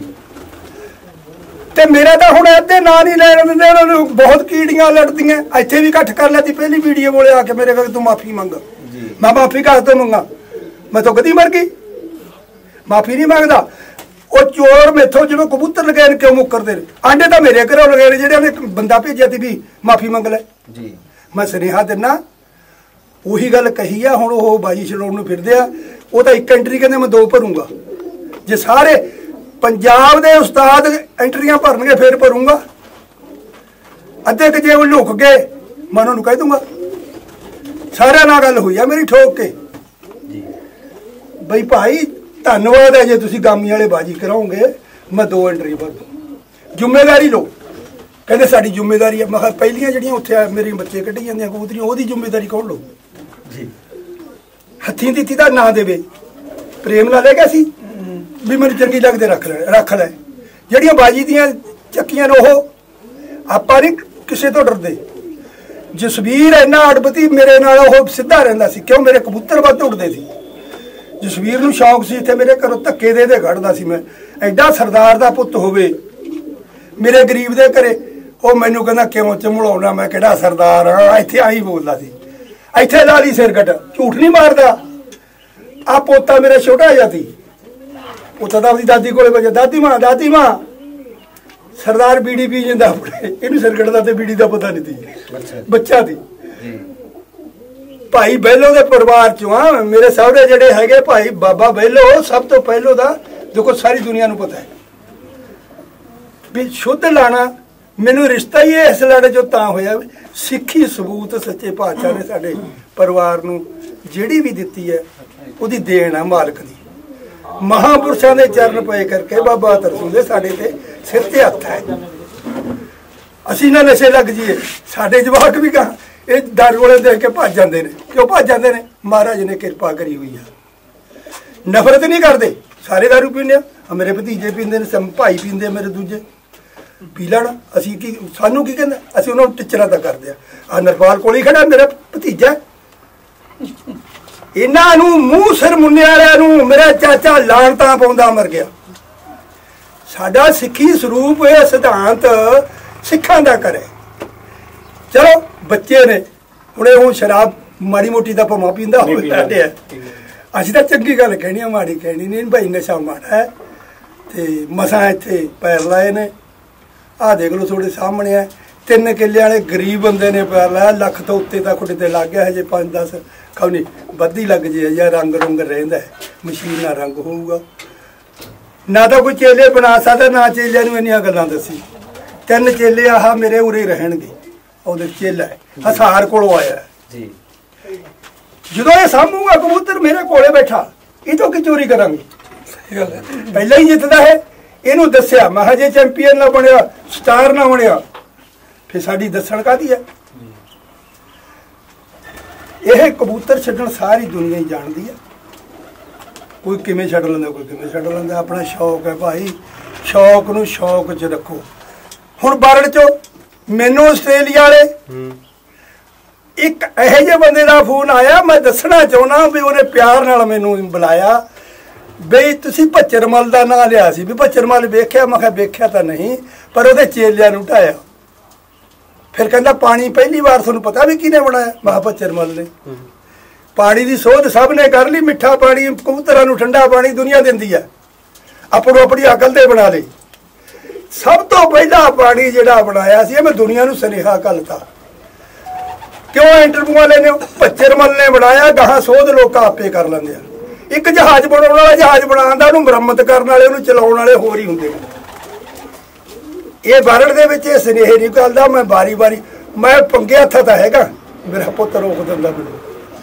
ਤੇ ਮੇਰਾ ਤਾਂ ਹੁਣ ਅੱਧੇ ਨਾਂ ਨਹੀਂ ਲੈਣ ਦਿੰਦੇ ਉਹਨਾਂ ਨੂੰ। ਬਹੁਤ ਕੀੜੀਆਂ ਲੜਦੀਆਂ। ਇੱਥੇ ਵੀ ਇਕੱਠ ਕਰ ਲਿਆ ਸੀ ਪਹਿਲੀ ਵੀਡੀਓ ਬੋਲੇ ਆ ਕੇ ਮੇਰੇ ਕੋਲ ਤੂੰ ਮਾਫੀ ਮੰਗ। ਮੈਂ ਮਾਫੀ ਕਾਹ ਤੋਂ ਮੰਗਾ? ਮੈਂ ਤਾਂ ਕਦੀ ਮਰ ਗਈ, ਮਾਫੀ ਨਹੀਂ ਮੰਗਦਾ। ਉਹ ਚੋਰ ਮੇਥੋਂ ਜਦੋਂ ਕਬੂਤਰ ਲਗਾਏ ਨੇ ਕਿਉਂ ਮੁੱਕਰਦੇ ਨੇ? ਆਂਡੇ ਤਾਂ ਮੇਰੇ ਘਰੋਂ ਲਗਾਏ ਨੇ, ਜਿਹੜੇ ਉਹਨੇ ਬੰਦਾ ਭੇਜਿਆ ਸੀ ਵੀ ਮਾਫੀ ਮੰਗ ਲੈ ਜੀ। ਮੈਂ ਸੁਨੇਹਾ ਦਿੰਦਾ, ਉਹੀ ਗੱਲ ਕਹੀ ਆ। ਹੁਣ ਉਹ ਬਾਜੀ ਛਡਾਉਣ ਨੂੰ ਫਿਰਦੇ ਆ। ਉਹ ਤਾਂ 1 ਐਂਟਰੀ ਕਹਿੰਦੇ ਮੈਂ 2 ਭਰੂੰਗਾ। ਜੇ ਸਾਰੇ ਪੰਜਾਬ ਦੇ ਉਸਤਾਦ ਐਂਟਰੀਆਂ ਭਰਨਗੇ ਫਿਰ ਭਰੂੰਗਾ। ਅੱਧੇ ਕਿ ਜੇ ਉਹ ਲੁਕ ਗਏ ਮੈਂ ਉਹਨਾਂ ਨੂੰ ਕਹਿ ਦੂੰਗਾ। ਸਾਰਿਆਂ ਨਾਲ ਗੱਲ ਹੋਈ ਆ ਮੇਰੀ ਠੋਕ ਕੇ ਬਈ ਭਾਈ ਧੰਨਵਾਦ ਹੈ ਜੇ ਤੁਸੀਂ ਗਾਮੀ ਵਾਲੇ ਬਾਜੀ ਕਰਾਓਗੇ, ਮੈਂ 2 ਐਂਟਰੀ ਭਰ ਦੂੰ। ਜ਼ਿੰਮੇਵਾਰੀ ਲਓ। ਕਹਿੰਦੇ ਸਾਡੀ ਜ਼ਿੰਮੇਵਾਰੀ ਹੈ। ਮੈਂ ਕਿਹਾ ਪਹਿਲੀਆਂ ਜਿਹੜੀਆਂ ਉੱਥੇ ਮੇਰੇ ਬੱਚੇ ਕੱਢੀ ਜਾਂਦੀਆਂ ਕਬੂਤਰੀਆਂ, ਉਹਦੀ ਜ਼ਿੰਮੇਵਾਰੀ ਕੌਣ ਲਓ ਜੀ? ਹੱਥੀਂ ਦਿੱਤੀ ਤਾਂ ਨਾ ਦੇਵੇ। ਪ੍ਰੇਮ ਨਾਲ ਲੈ ਗਿਆ ਸੀ ਵੀ ਮੈਨੂੰ ਚੰਗੀ ਲੱਗਦੇ ਰੱਖ ਲੈ। ਜਿਹੜੀਆਂ ਬਾਜੀ ਦੀਆਂ ਚੱਕੀਆਂ ਨੇ ਉਹ ਆਪਾਂ ਨਹੀਂ ਕਿਸੇ ਤੋਂ ਡਰਦੇ। ਜਸਵੀਰ ਇੰਨਾ ਅੜਬਤੀ ਮੇਰੇ ਨਾਲ ਉਹ ਸਿੱਧਾ ਰਹਿੰਦਾ ਸੀ, ਕਿਉਂ ਮੇਰੇ ਕਬੂਤਰ ਵੱਧ ਉੱਡਦੇ ਸੀ। ਜਸਵੀਰ ਨੂੰ ਸ਼ੌਕ ਸੀ ਇੱਥੇ ਮੇਰੇ ਘਰੋਂ ਧੱਕੇ ਦੇ ਕੱਢਦਾ ਸੀ ਮੈਂ। ਐਡਾ ਸਰਦਾਰ ਦਾ ਪੁੱਤ ਹੋਵੇ ਮੇਰੇ ਗਰੀਬ ਦੇ ਘਰੇ, ਉਹ ਮੈਨੂੰ ਕਹਿੰਦਾ ਕਿਉਂ ਚਮਲਾਉਣਾ, ਮੈਂ ਕਿਹੜਾ ਸਰਦਾਰ ਹਾਂ, ਇੱਥੇ ਆਹੀ ਬੋਲਦਾ ਸੀ। ਇੱਥੇ ਲਾ ਲਈ ਸਿਰਕਟ, ਝੂਠ ਨਹੀਂ ਮਾਰਦਾ। ਆ ਪੋਤਾ ਮੇਰਾ ਛੋਟਾ ਜਿਹਾ ਸੀ, ਪੁੱਤ ਦਾ ਆਪਣੀ ਦਾਦੀ ਕੋਲੇ ਵਜਾ, ਦਾਦੀ ਮਾਂ ਸਰਦਾਰ ਬੀੜੀ ਪੀ ਜਾਂਦਾ ਆਪਣੇ, ਇਹਨੂੰ ਸਿਰਕਟ ਦਾ ਤੇ ਬੀੜੀ ਦਾ ਪਤਾ ਨਹੀਂ ਸੀ, ਬੱਚਾ ਸੀ। ਭਾਈ ਬਹਿਲੋ ਦੇ ਪਰਿਵਾਰ ਚੋਂ ਆ ਮੇਰੇ ਸਹੁਰੇ ਜਿਹੜੇ ਹੈਗੇ ਭਾਈ ਬਾਬਾ ਬਹਿਲੋ, ਸਭ ਤੋਂ ਪਹਿਲੋ ਦਾ ਦੇਖੋ ਸਾਰੀ ਦੁਨੀਆ ਨੂੰ ਪਤਾ ਹੈ ਵੀ ਸ਼ੁੱਧ ਲਾਣਾ। ਮੈਨੂੰ ਰਿਸ਼ਤਾ ਹੀ ਇਸ ਲੜੇ ਚੋਂ ਤਾਂ ਹੋਇਆ, ਸਿੱਖੀ ਸਬੂਤ ਸੱਚੇ ਪਾਤਸ਼ਾਹ ਨੇ ਸਾਡੇ ਪਰਿਵਾਰ ਨੂੰ ਜਿਹੜੀ ਵੀ ਦਿੱਤੀ ਹੈ ਉਹਦੀ ਦੇਣ ਆ ਮਾਲਕ ਦੀ। ਮਹਾਂਪੁਰਸ਼ਾਂ ਦੇ ਚਰਨ ਪਏ ਕਰਕੇ ਬਾਬਾ ਤਰਸੂ ਦੇ ਸਾਡੇ ਤੇ ਸਿਰ ਤੇ ਹੱਥ ਹੈ। ਅਸੀਂ ਨਾ ਨਸ਼ੇ ਲੱਗ ਜਾਈਏ, ਸਾਡੇ ਜਵਾਕ ਵੀ ਕਹਾਂ ਇਹ ਦਾਰੂ ਵਾਲੇ ਦੇਖ ਕੇ ਭੱਜ ਜਾਂਦੇ ਨੇ। ਕਿਉਂ ਭੱਜ ਜਾਂਦੇ ਨੇ? ਮਹਾਰਾਜ ਨੇ ਕਿਰਪਾ ਕਰੀ ਹੋਈ ਆ। ਨਫ਼ਰਤ ਨਹੀਂ ਕਰਦੇ, ਸਾਰੇ ਦਾਰੂ ਪੀਂਦੇ ਆ, ਮੇਰੇ ਭਤੀਜੇ ਪੀਂਦੇ ਨੇ, ਭਾਈ ਪੀਂਦੇ ਮੇਰੇ ਦੂਜੇ, ਪੀ ਲੈਣਾ। ਅਸੀਂ ਕੀ, ਸਾਨੂੰ ਕੀ ਕਹਿੰਦਾ, ਅਸੀਂ ਉਹਨਾਂ ਨੂੰ ਟਿੱਚਰਾਂ ਤਾਂ ਕਰਦੇ ਆ। ਨਰਪਾਲ ਕੋਲ ਹੀ ਖੜਾ ਮੇਰਾ ਭਤੀਜਾ, ਇਹਨਾਂ ਨੂੰ ਮੂੰਹ ਸਿਰ ਮੁੰਨੇ ਵਾਲਿਆਂ ਨੂੰ ਮੇਰਾ ਚਾਚਾ ਲਾਣਤਾਂ ਪਾਉਂਦਾ ਮਰ ਗਿਆ। ਸਾਡਾ ਸਿੱਖੀ ਸਰੂਪ ਇਹ ਸਿਧਾਂਤ ਸਿੱਖਾਂ ਦਾ ਕਰੇ। ਚਲੋ ਬੱਚੇ ਨੇ ਹੁਣੇ ਉਹ ਸ਼ਰਾਬ ਮਾੜੀ ਮੋਟੀ ਦਾ ਭਮਾ ਪੀਂਦਾ ਹੋਵੇ ਆ, ਅਸੀਂ ਤਾਂ ਚੰਗੀ ਗੱਲ ਕਹਿਣੀ ਆ, ਮਾੜੀ ਕਹਿਣੀ ਨਹੀਂ ਭਾਈ। ਨਸ਼ਾ ਮਾੜਾ ਹੈ ਤੇ ਮਸਾਂ ਇੱਥੇ ਪੈਰ ਲਾਏ ਨੇ। ਆਹ ਦੇਖ ਲਓ ਤੁਹਾਡੇ ਸਾਹਮਣੇ ਹੈ, 3 ਕਿੱਲੇ ਵਾਲੇ ਗਰੀਬ ਬੰਦੇ ਨੇ ਪੈਰ ਲਾਇਆ, ਲੱਖ ਤੋਂ ਉੱਤੇ ਤਾਂ ਖੁੱਡੇ ਤੇ ਲੱਗ ਗਿਆ। ਹਜੇ 5-10 ਖਵਨੀ ਵੱਧੀ ਲੱਗ ਜੇ ਜਾਂ ਰੰਗ ਰੁੰਗ ਰਹਿੰਦਾ, ਮਸ਼ੀਨ ਨਾਲ ਰੰਗ ਹੋਊਗਾ। ਨਾ ਤਾਂ ਕੋਈ ਚੇਲੇ ਬਣਾ ਸਕਦਾ, ਨਾ ਚੇਲਿਆਂ ਨੂੰ ਇੰਨੀਆਂ ਗੱਲਾਂ ਦੱਸੀ। 3 ਚੇਲੇ ਆਹ ਮੇਰੇ ਉਰੇ ਰਹਿਣਗੇ। ਉਹਦੇ ਚੇਲਾ ਹਸਾਰ ਕੋਲੋਂ ਆਇਆ ਜੀ। ਜਦੋਂ ਇਹ ਸਾਹਮੂਗਾ ਕਬੂਤਰ ਮੇਰੇ ਕੋਲੇ ਬੈਠਾ, ਇਹ ਤੋਂ ਕੀ ਚੋਰੀ ਕਰਾਂਗੇ? ਪਹਿਲਾਂ ਹੀ ਜਿੱਤਦਾ ਹੈ। ਇਹਨੂੰ ਦੱਸਿਆ ਮੈਂ ਹਜੇ ਚੈਂਪੀਅਨ ਨਾ ਬਣਿਆ, ਸਟਾਰ ਨਾ ਬਣਿਆ, ਫਿਰ ਸਾਡੀ ਦੱਸਣ ਕਾਹਦੀ ਹੈ? ਇਹ ਕਬੂਤਰ ਛੱਡਣ ਸਾਰੀ ਦੁਨੀਆ ਹੀ ਜਾਣਦੀ ਹੈ। ਕੋਈ ਕਿਵੇਂ ਛੱਡ ਲੈਂਦਾ, ਕੋਈ ਕਿਵੇਂ ਛੱਡ ਲੈਂਦਾ। ਆਪਣਾ ਸ਼ੌਕ ਹੈ ਭਾਈ, ਸ਼ੌਕ ਨੂੰ ਸ਼ੌਕ 'ਚ ਰੱਖੋ। ਹੁਣ ਬਾਰੜ 'ਚੋਂ ਮੈਨੂੰ ਆਸਟ੍ਰੇਲੀਆ ਵਾਲੇ ਇੱਕ ਇਹੋ ਜਿਹੇ ਬੰਦੇ ਦਾ ਫੋਨ ਆਇਆ, ਮੈਂ ਦੱਸਣਾ ਚਾਹੁੰਦਾ ਵੀ ਉਹਨੇ ਪਿਆਰ ਨਾਲ ਮੈਨੂੰ ਬੁਲਾਇਆ ਬਈ ਤੁਸੀਂ ਭੱਚਰਮਲ ਦਾ ਨਾਂ ਲਿਆ ਸੀ, ਵੀ ਭੱਚਰਮਲ ਵੇਖਿਆ? ਮੈਂ ਕਿਹਾ ਵੇਖਿਆ ਤਾਂ ਨਹੀਂ, ਪਰ ਉਹਦੇ ਚੇਲਿਆਂ ਨੂੰ ਢਾਇਆ। ਫਿਰ ਕਹਿੰਦਾ ਪਾਣੀ ਪਹਿਲੀ ਵਾਰ ਤੁਹਾਨੂੰ ਪਤਾ ਵੀ ਕਿਹਨੇ ਬਣਾਇਆ? ਮੈਂ ਕਿਹਾ ਭੱਚਰਮਲ ਨੇ। ਪਾਣੀ ਦੀ ਸੋਧ ਸਭ ਨੇ ਕਰ ਲਈ, ਮਿੱਠਾ ਪਾਣੀ ਕਬੂਤਰਾਂ ਨੂੰ ਠੰਡਾ ਪਾਣੀ ਦੁਨੀਆ ਦਿੰਦੀ ਹੈ, ਆਪਣੀ ਆਪਣੀ ਅਕਲ ਤੇ ਬਣਾ ਲਈ। ਸਭ ਤੋਂ ਪਹਿਲਾਂ ਪਾਣੀ ਜਿਹੜਾ ਬਣਾਇਆ ਸੀ, ਮੈਂ ਦੁਨੀਆ ਨੂੰ ਸੁਨੇਹਾ ਘੱਲਤਾ। ਕਿਉਂ ਇੰਟਰਵਿਊਆਂ ਲੈਣੇ? ਭੱਚਰਮਲ ਨੇ ਬਣਾਇਆ, ਗਾਹਾਂ ਸੋਧ ਲੋਕ ਆਪੇ ਕਰ ਲੈਂਦੇ ਆ। ਇੱਕ ਜਹਾਜ਼ ਬਣਾਉਣ ਵਾਲਾ ਜਹਾਜ਼ ਬਣਾਉਣ ਦਾ, ਉਹਨੂੰ ਮੁਰੰਮਤ ਕਰਨ ਵਾਲੇ, ਉਹਨੂੰ ਚਲਾਉਣ ਵਾਲੇ ਹੋਰ ਹੀ ਹੁੰਦੇ ਨੇ। ਇਹ ਬਾਰੜ ਦੇ ਵਿੱਚ ਇਹ ਸੁਨੇਹੇ ਨਹੀਂ ਘੱਲਦਾ। ਮੈਂ ਵਾਰੀ ਮੈਂ ਪੰਗੇ ਹੱਥਾਂ ਤਾਂ ਹੈਗਾ, ਮੇਰਾ ਪੁੱਤ ਰੋਕ ਦਿੰਦਾ ਮੈਨੂੰ।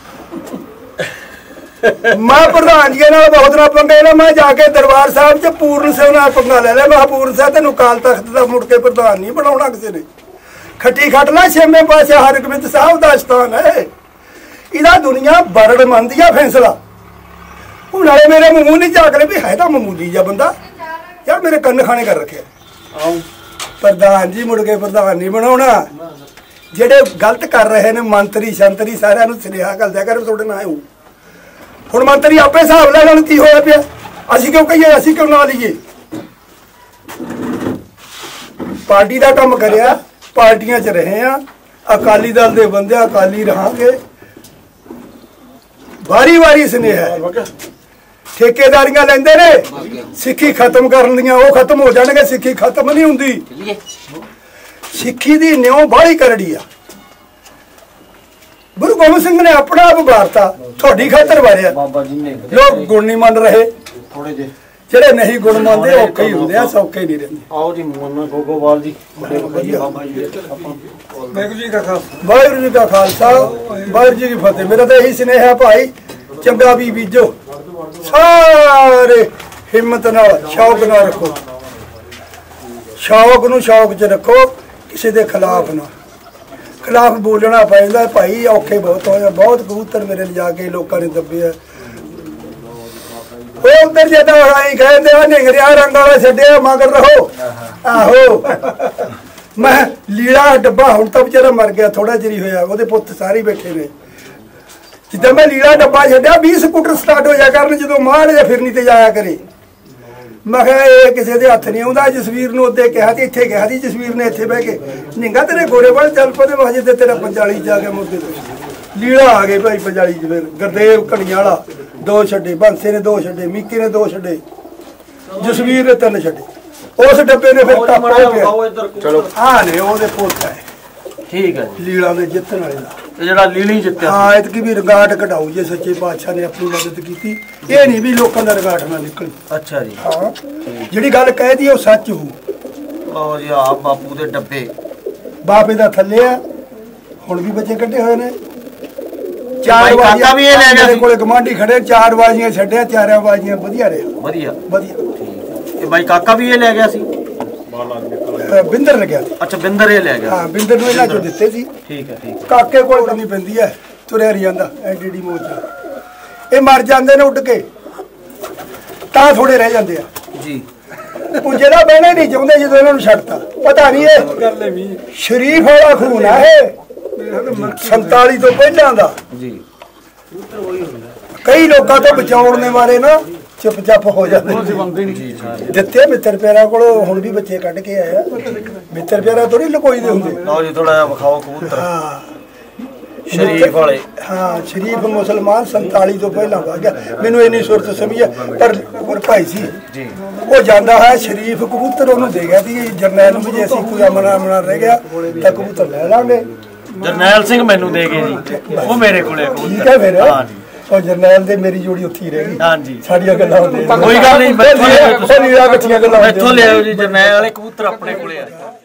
ਮੈਂ ਪ੍ਰਧਾਨ ਜੀ ਨਾਲ ਬਹੁਤ ਨਾ ਪੰਗੇ ਨਾ, ਮੈਂ ਜਾ ਕੇ ਦਰਬਾਰ ਸਾਹਿਬ 'ਚ ਪੂਰਨ ਸਿੰਘ ਨਾਲ ਪੰਗਾ ਲੈ ਲਿਆ। ਮੈਂ ਪੂਰਨ ਸਿੰਘ ਤੈਨੂੰ ਕਾਲ ਤਖਤ ਦਾ ਮੁੜ ਕੇ ਪ੍ਰਧਾਨ ਨਹੀਂ ਬਣਾਉਣਾ ਕਿਸੇ ਨੇ। ਖੱਟੀ ਖੱਟ ਲੈ, 6ਵੇਂ ਪਾਤਸ਼ਾਹ ਹਰਗੋਬਿੰਦ ਸਾਹਿਬ ਦਾ ਸਥਾਨ ਹੈ। ਇਹਦਾ ਦੁਨੀਆ ਬਾਰੜ ਮੰਨਦੀ ਆ ਫੈਸਲਾ। ਹੁਣ ਨਾਲੇ ਮੇਰੇ ਮੂੰਹ ਨਹੀਂ ਝਾਕ ਰਹੇ ਵੀ ਹੈ ਤਾਂ ਮਾਮੂਲੀ ਜਿਹਾ ਬੰਦਾ, ਯਾਰ ਮੇਰੇ ਕੰਨ ਖਾਣੇ ਕਰ ਰੱਖਿਆ। ਪ੍ਰਧਾਨ ਜੀ ਮੁੜ ਕੇ ਪ੍ਰਧਾਨ ਨਹੀਂ ਬਣਾਉਣਾ। ਜਿਹੜੇ ਗਲਤ ਕਰ ਰਹੇ ਨੇ ਮੰਤਰੀ ਸ਼ੰਤਰੀ, ਸਾਰਿਆਂ ਨੂੰ ਸੁਨੇਹਾ ਘੱਲਦਿਆ ਕਰ ਤੁਹਾਡੇ ਨਾਲ ਆਉ। ਹੁਣ ਮੰਤਰੀ ਆਪੇ ਹਿਸਾਬ ਲੈ ਲੈਣ ਕੀ ਹੋਇਆ ਪਿਆ। ਅਸੀਂ ਕਿਉਂ ਕਹੀਏ, ਅਸੀਂ ਕਿਉਂ ਨਾ ਲਈਏ? ਪਾਰਟੀ ਦਾ ਕੰਮ ਕਰਿਆ, ਪਾਰਟੀਆਂ 'ਚ ਰਹੇ ਆ, ਅਕਾਲੀ ਦਲ ਦੇ ਬੰਦੇ ਅਕਾਲੀ ਰਹਾਂਗੇ। ਵਾਰੀ ਸੁਨੇਹਾ ਠੇਕੇਦਾਰੀਆਂ ਲੈਂਦੇ ਨੇ, ਸਿੱਖੀ ਖਤਮ ਕਰਨ ਦੀਆਂ, ਉਹ ਖਤਮ ਹੋ ਜਾਣਗੇ। ਸਿੱਖੀ ਖਤਮ ਨਹੀਂ ਹੁੰਦੀ। ਸਿੱਖੀ ਦੀ ਨਿਉ ਬਾਹਲੀ ਕਰੜੀ ਆ। ਗੁਰੂ ਗੋਬਿੰਦ ਸਿੰਘ ਨੇ ਆਪਣਾ ਆਪ ਵਾਰਤਾ, ਤੁਹਾਡੀ ਖਾਤਰ ਵਾਰਿਆ। ਲੋਕ ਗੁਣ ਨਹੀਂ ਮੰਨ ਰਹੇ, ਜਿਹੜੇ ਨਹੀਂ ਗੁਣ ਮੰਨਦੇ ਔਖੇ ਹੀ ਹੁੰਦੇ ਆ, ਸੌਖੇ ਨਹੀਂ ਰਹਿੰਦੇ। ਆਓ ਜੀ ਮੋਨਾ ਗੋਗੋਵਾਲ ਜੀ, ਵਾਹਿਗੁਰੂ ਜੀ ਕਾ ਖਾਲਸਾ, ਵਾਹਿਗੁਰੂ ਜੀ ਕਾ ਖਾਲਸਾ, ਵਾਹਿਗੁਰੂ ਜੀ ਕੀ ਫਤਿਹ। ਮੇਰਾ ਤਾਂ ਇਹੀ ਸੁਨੇਹਾ ਭਾਈ, ਚੰਗਾ ਵੀ ਬੀਜੋ, ਸਾਰੇ ਹਿੰਮਤ ਨਾਲ ਸ਼ੌਕ ਨਾਲ ਰੱਖੋ। ਸ਼ੌਕ ਨੂੰ ਸ਼ੌਕ 'ਚ ਰੱਖੋ, ਕਿਸੇ ਦੇ ਖਿਲਾਫ ਨਾ। ਖਿਲਾਫ ਬੋਲਣਾ ਪੈਂਦਾ ਭਾਈ, ਔਖੇ ਬਹੁਤ ਹੋਇਆ। ਬਹੁਤ ਕਬੂਤਰ ਮੇਰੇ ਲਿਜਾ ਕੇ ਲੋਕਾਂ ਨੇ ਦੱਬਿਆ। ਉਹ ਉਧਰ ਜਦੋਂ ਆਈ ਕਹਿੰਦੇ ਆ ਨਿਗਰਿਆ ਰੰਗ ਵਾਲਾ ਛੱਡਿਆ, ਮਗਰ ਰਹੋ। ਆਹੋ ਮੈਂ ਲੀਲਾ ਡੱਬਾ ਹੁਣ ਤਾਂ ਵਿਚਾਰਾ ਮਰ ਗਿਆ, ਥੋੜਾ ਜਿਹਾ ਹੋਇਆ, ਉਹਦੇ ਪੁੱਤ ਸਾਰੇ ਬੈਠੇ ਨੇ। ਜਿੱਦਾਂ ਮੈਂ ਲੀਲਾ ਡੱਬਾ ਛੱਡਿਆ 20 ਸਕੂਟਰ ਸਟਾਰਟ ਹੋ ਜਾ ਕਰਨ ਜਦੋਂ ਮਾਲ ਜਾਂ ਫਿਰਨੀ ਤੇ ਜਾਇਆ ਕਰੇ। ਮੈਂ ਕਿਹਾ ਇਹ ਕਿਸੇ ਦੇ ਹੱਥ ਨਹੀਂ ਆਉਂਦਾ। ਜਸਵੀਰ ਨੂੰ ਉੱਤੇ ਕਿਹਾ ਤੇ ਇੱਥੇ ਕਿਹਾ ਸੀ, ਜਸਵੀਰ ਨੇ ਇੱਥੇ ਬਹਿ ਕੇ ਨਿੰਗਾ ਤੇਰੇ ਗੋਰੇ ਵਾਲ ਚੱਲ ਪਦੇ ਵਜੇ ਤੇ ਤੇਰਾ 45 ਜਾ ਕੇ ਮੁੱਦੇ ਤੇ ਲੀਲਾ ਆ ਗਏ ਭਾਈ 45 ਚ। ਫਿਰ ਗੁਰਦੇਵ ਕਣੀਆਂ ਵਾਲਾ 2 ਛੱਡੇ, ਬੰਸੇ ਨੇ 2 ਛੱਡੇ, ਮੀਕੀ ਨੇ 2 ਛੱਡੇ, ਜਸਵੀਰ ਨੇ 3 ਛੱਡੇ। ਉਸ ਡੱਬੇ ਨੇ ਫਿਰ ਟੱਪ ਹੋ ਗਿਆ। ਚਲੋ ਆ ਨੇ ਉਹਦੇ ਪੁੱਤ ਹੈ। ਠੀਕ ਹੈ ਜੀ। ਲੀਲਾ ਦੇ ਜਿੱਤਣ ਵਾਲੇ ਦਾ ਤੇ ਜਿਹੜਾ ਲੀਲੀ ਜਿੱਤਿਆ ਹਾਂ ਇਤਕੀ ਵੀ ਰਿਕਾਰਡ ਕਢਾਉ ਜੇ ਸੱਚੇ ਪਾਤਸ਼ਾਹ ਨੇ ਆਪਣੀ ਮਦਦ ਕੀਤੀ। ਇਹ ਨਹੀਂ ਵੀ ਲੋਕਾਂ ਦਾ ਰਿਕਾਰਡ ਨਾ ਨਿਕਲੇ। ਅੱਛਾ ਜੀ। ਹਾਂ ਜਿਹੜੀ ਗੱਲ ਕਹਿਦੀ ਉਹ ਸੱਚ ਹੋ। ਲਓ ਜੀ ਆ ਬਾਪੂ ਦੇ ਡੱਬੇ ਬਾਪੇ ਦਾ ਥੱਲੇ ਆ, ਹੁਣ ਵੀ ਬੱਚੇ ਕੱਢੇ ਹੋਏ ਨੇ। ਭਾਈ ਕਾਕਾ ਵੀ ਇਹ ਲੈ ਗਿਆ ਸੀ। ਕੋਲੇ ਗਮਾਂਡੀ ਖੜੇ 4 ਬਾਜ਼ੀਆਂ ਛੱਡਿਆ, 4 ਬਾਜ਼ੀਆਂ ਵਧੀਆ ਰਿਹਾ। ਵਧੀਆ ਵਧੀਆ। ਇਹ ਬਾਈ ਕਾਕਾ ਵੀ ਇਹ ਲੈ ਗਿਆ ਸੀ। ਬਿੰਦਰ ਲੱਗਿਆ। ਅੱਛਾ ਬਿੰਦਰ ਇਹ ਲੈ ਗਿਆ। ਹਾਂ ਬਿੰਦਰ ਨੂੰ ਇਹਨਾਂ ਚੋਂ ਦਿੱਤੇ ਸੀ। ਠੀਕ ਹੈ ਠੀਕ ਹੈ। ਕਾਕੇ ਕੋਲ ਕਰਨੀ ਪੈਂਦੀ ਹੈ, ਤੁਰਿਆ ਰਹੀ ਜਾਂਦਾ ਐਡੀ ਮੋਚਾ। ਇਹ ਮਰ ਜਾਂਦੇ ਨੇ ਉੱਡ ਕੇ ਤਾਂ ਥੋੜੇ ਰਹਿ ਜਾਂਦੇ ਆ ਜੀ। ਉਹ ਜਿਹੜਾ ਬਹਿਣਾ ਨਹੀਂ ਚਾਹੁੰਦੇ ਜਦੋਂ ਇਹਨਾਂ ਨੂੰ ਛੱਡਤਾ। ਪਤਾ ਨਹੀਂ ਇਹ ਸ਼ਰੀਫ ਵਾਲਾ ਖੂਨ ਆ ਇਹ 47 ਤੋਂ ਪਹਿਲਾਂ ਦਾ ਜੀ। ਕਈ ਲੋਕਾਂ ਤੋਂ ਬਚਾਉਣ ਦੇ ਬਾਰੇ ਨਾ ਚੁੱਪ ਚਾਪ ਹੋ ਜਾਂਦੇ ਦਿੱਤੇ। ਮਿੱਤਰ ਪਿਆਰਾ ਕੋਲ ਹੁਣ ਵੀ ਬੱਚੇ ਕੱਢ ਕੇ ਆਇਆ। ਮਿੱਤਰ ਪਿਆਰਾ ਥੋੜੀ ਲੁਕੋਈ ਦੇ ਹੁੰਦੇ। ਲਓ ਜੀ ਥੋੜਾ ਜਿਹਾ ਵਿਖਾਓ ਕਬੂਤਰ। ਹਾਂ ਸ਼ਰੀਫ ਵਾਲੇ। ਹਾਂ ਸ਼ਰੀਫ ਮੁਸਲਮਾਨ 47 ਤੋਂ ਪਹਿਲਾਂ ਆ ਗਿਆ। ਮੈਨੂੰ ਇੰਨੀ ਸੁਰਤ ਸਮਝਿਆ ਪਰ ਭਾਈ ਸੀ ਜੀ। ਉਹ ਜਾਂਦਾ ਹੈ ਸ਼ਰੀਫ ਕਬੂਤਰ ਉਹਨੂੰ ਦੇ ਗਿਆ ਸੀ ਜਰਨੈਲ ਨੂੰ ਵੀ ਜੇ ਅਸੀਂ ਕੋਈ ਅਮਨਾ ਰਹਿ ਗਿਆ ਤਾਂ ਕਬੂਤਰ ਲੈ ਲਾਂਗੇ। ਜਰਨੈਲ ਸਿੰਘ ਮੈਨੂੰ ਦੇ ਗਏ ਜੀ, ਉਹ ਮੇਰੇ ਕੋਲੇ ਠੀਕ ਹੈ ਫਿਰ। ਹਾਂ ਜੀ ਉਹ ਜਰਨੈਲ ਦੇ ਮੇਰੀ ਜੋੜੀ ਉੱਥੇ ਹੀ ਰਹਿ ਗਈ। ਹਾਂਜੀ ਸਾਡੀਆਂ ਗੱਲਾਂ ਹੁੰਦੀਆਂ। ਕੋਈ ਗੱਲ ਨਹੀਂ, ਇੱਥੋਂ ਲਿਆਓ ਜੀ ਜਰਨੈਲ ਵਾਲੇ ਕਬੂਤਰ ਆਪਣੇ ਕੋਲੇ ਆ।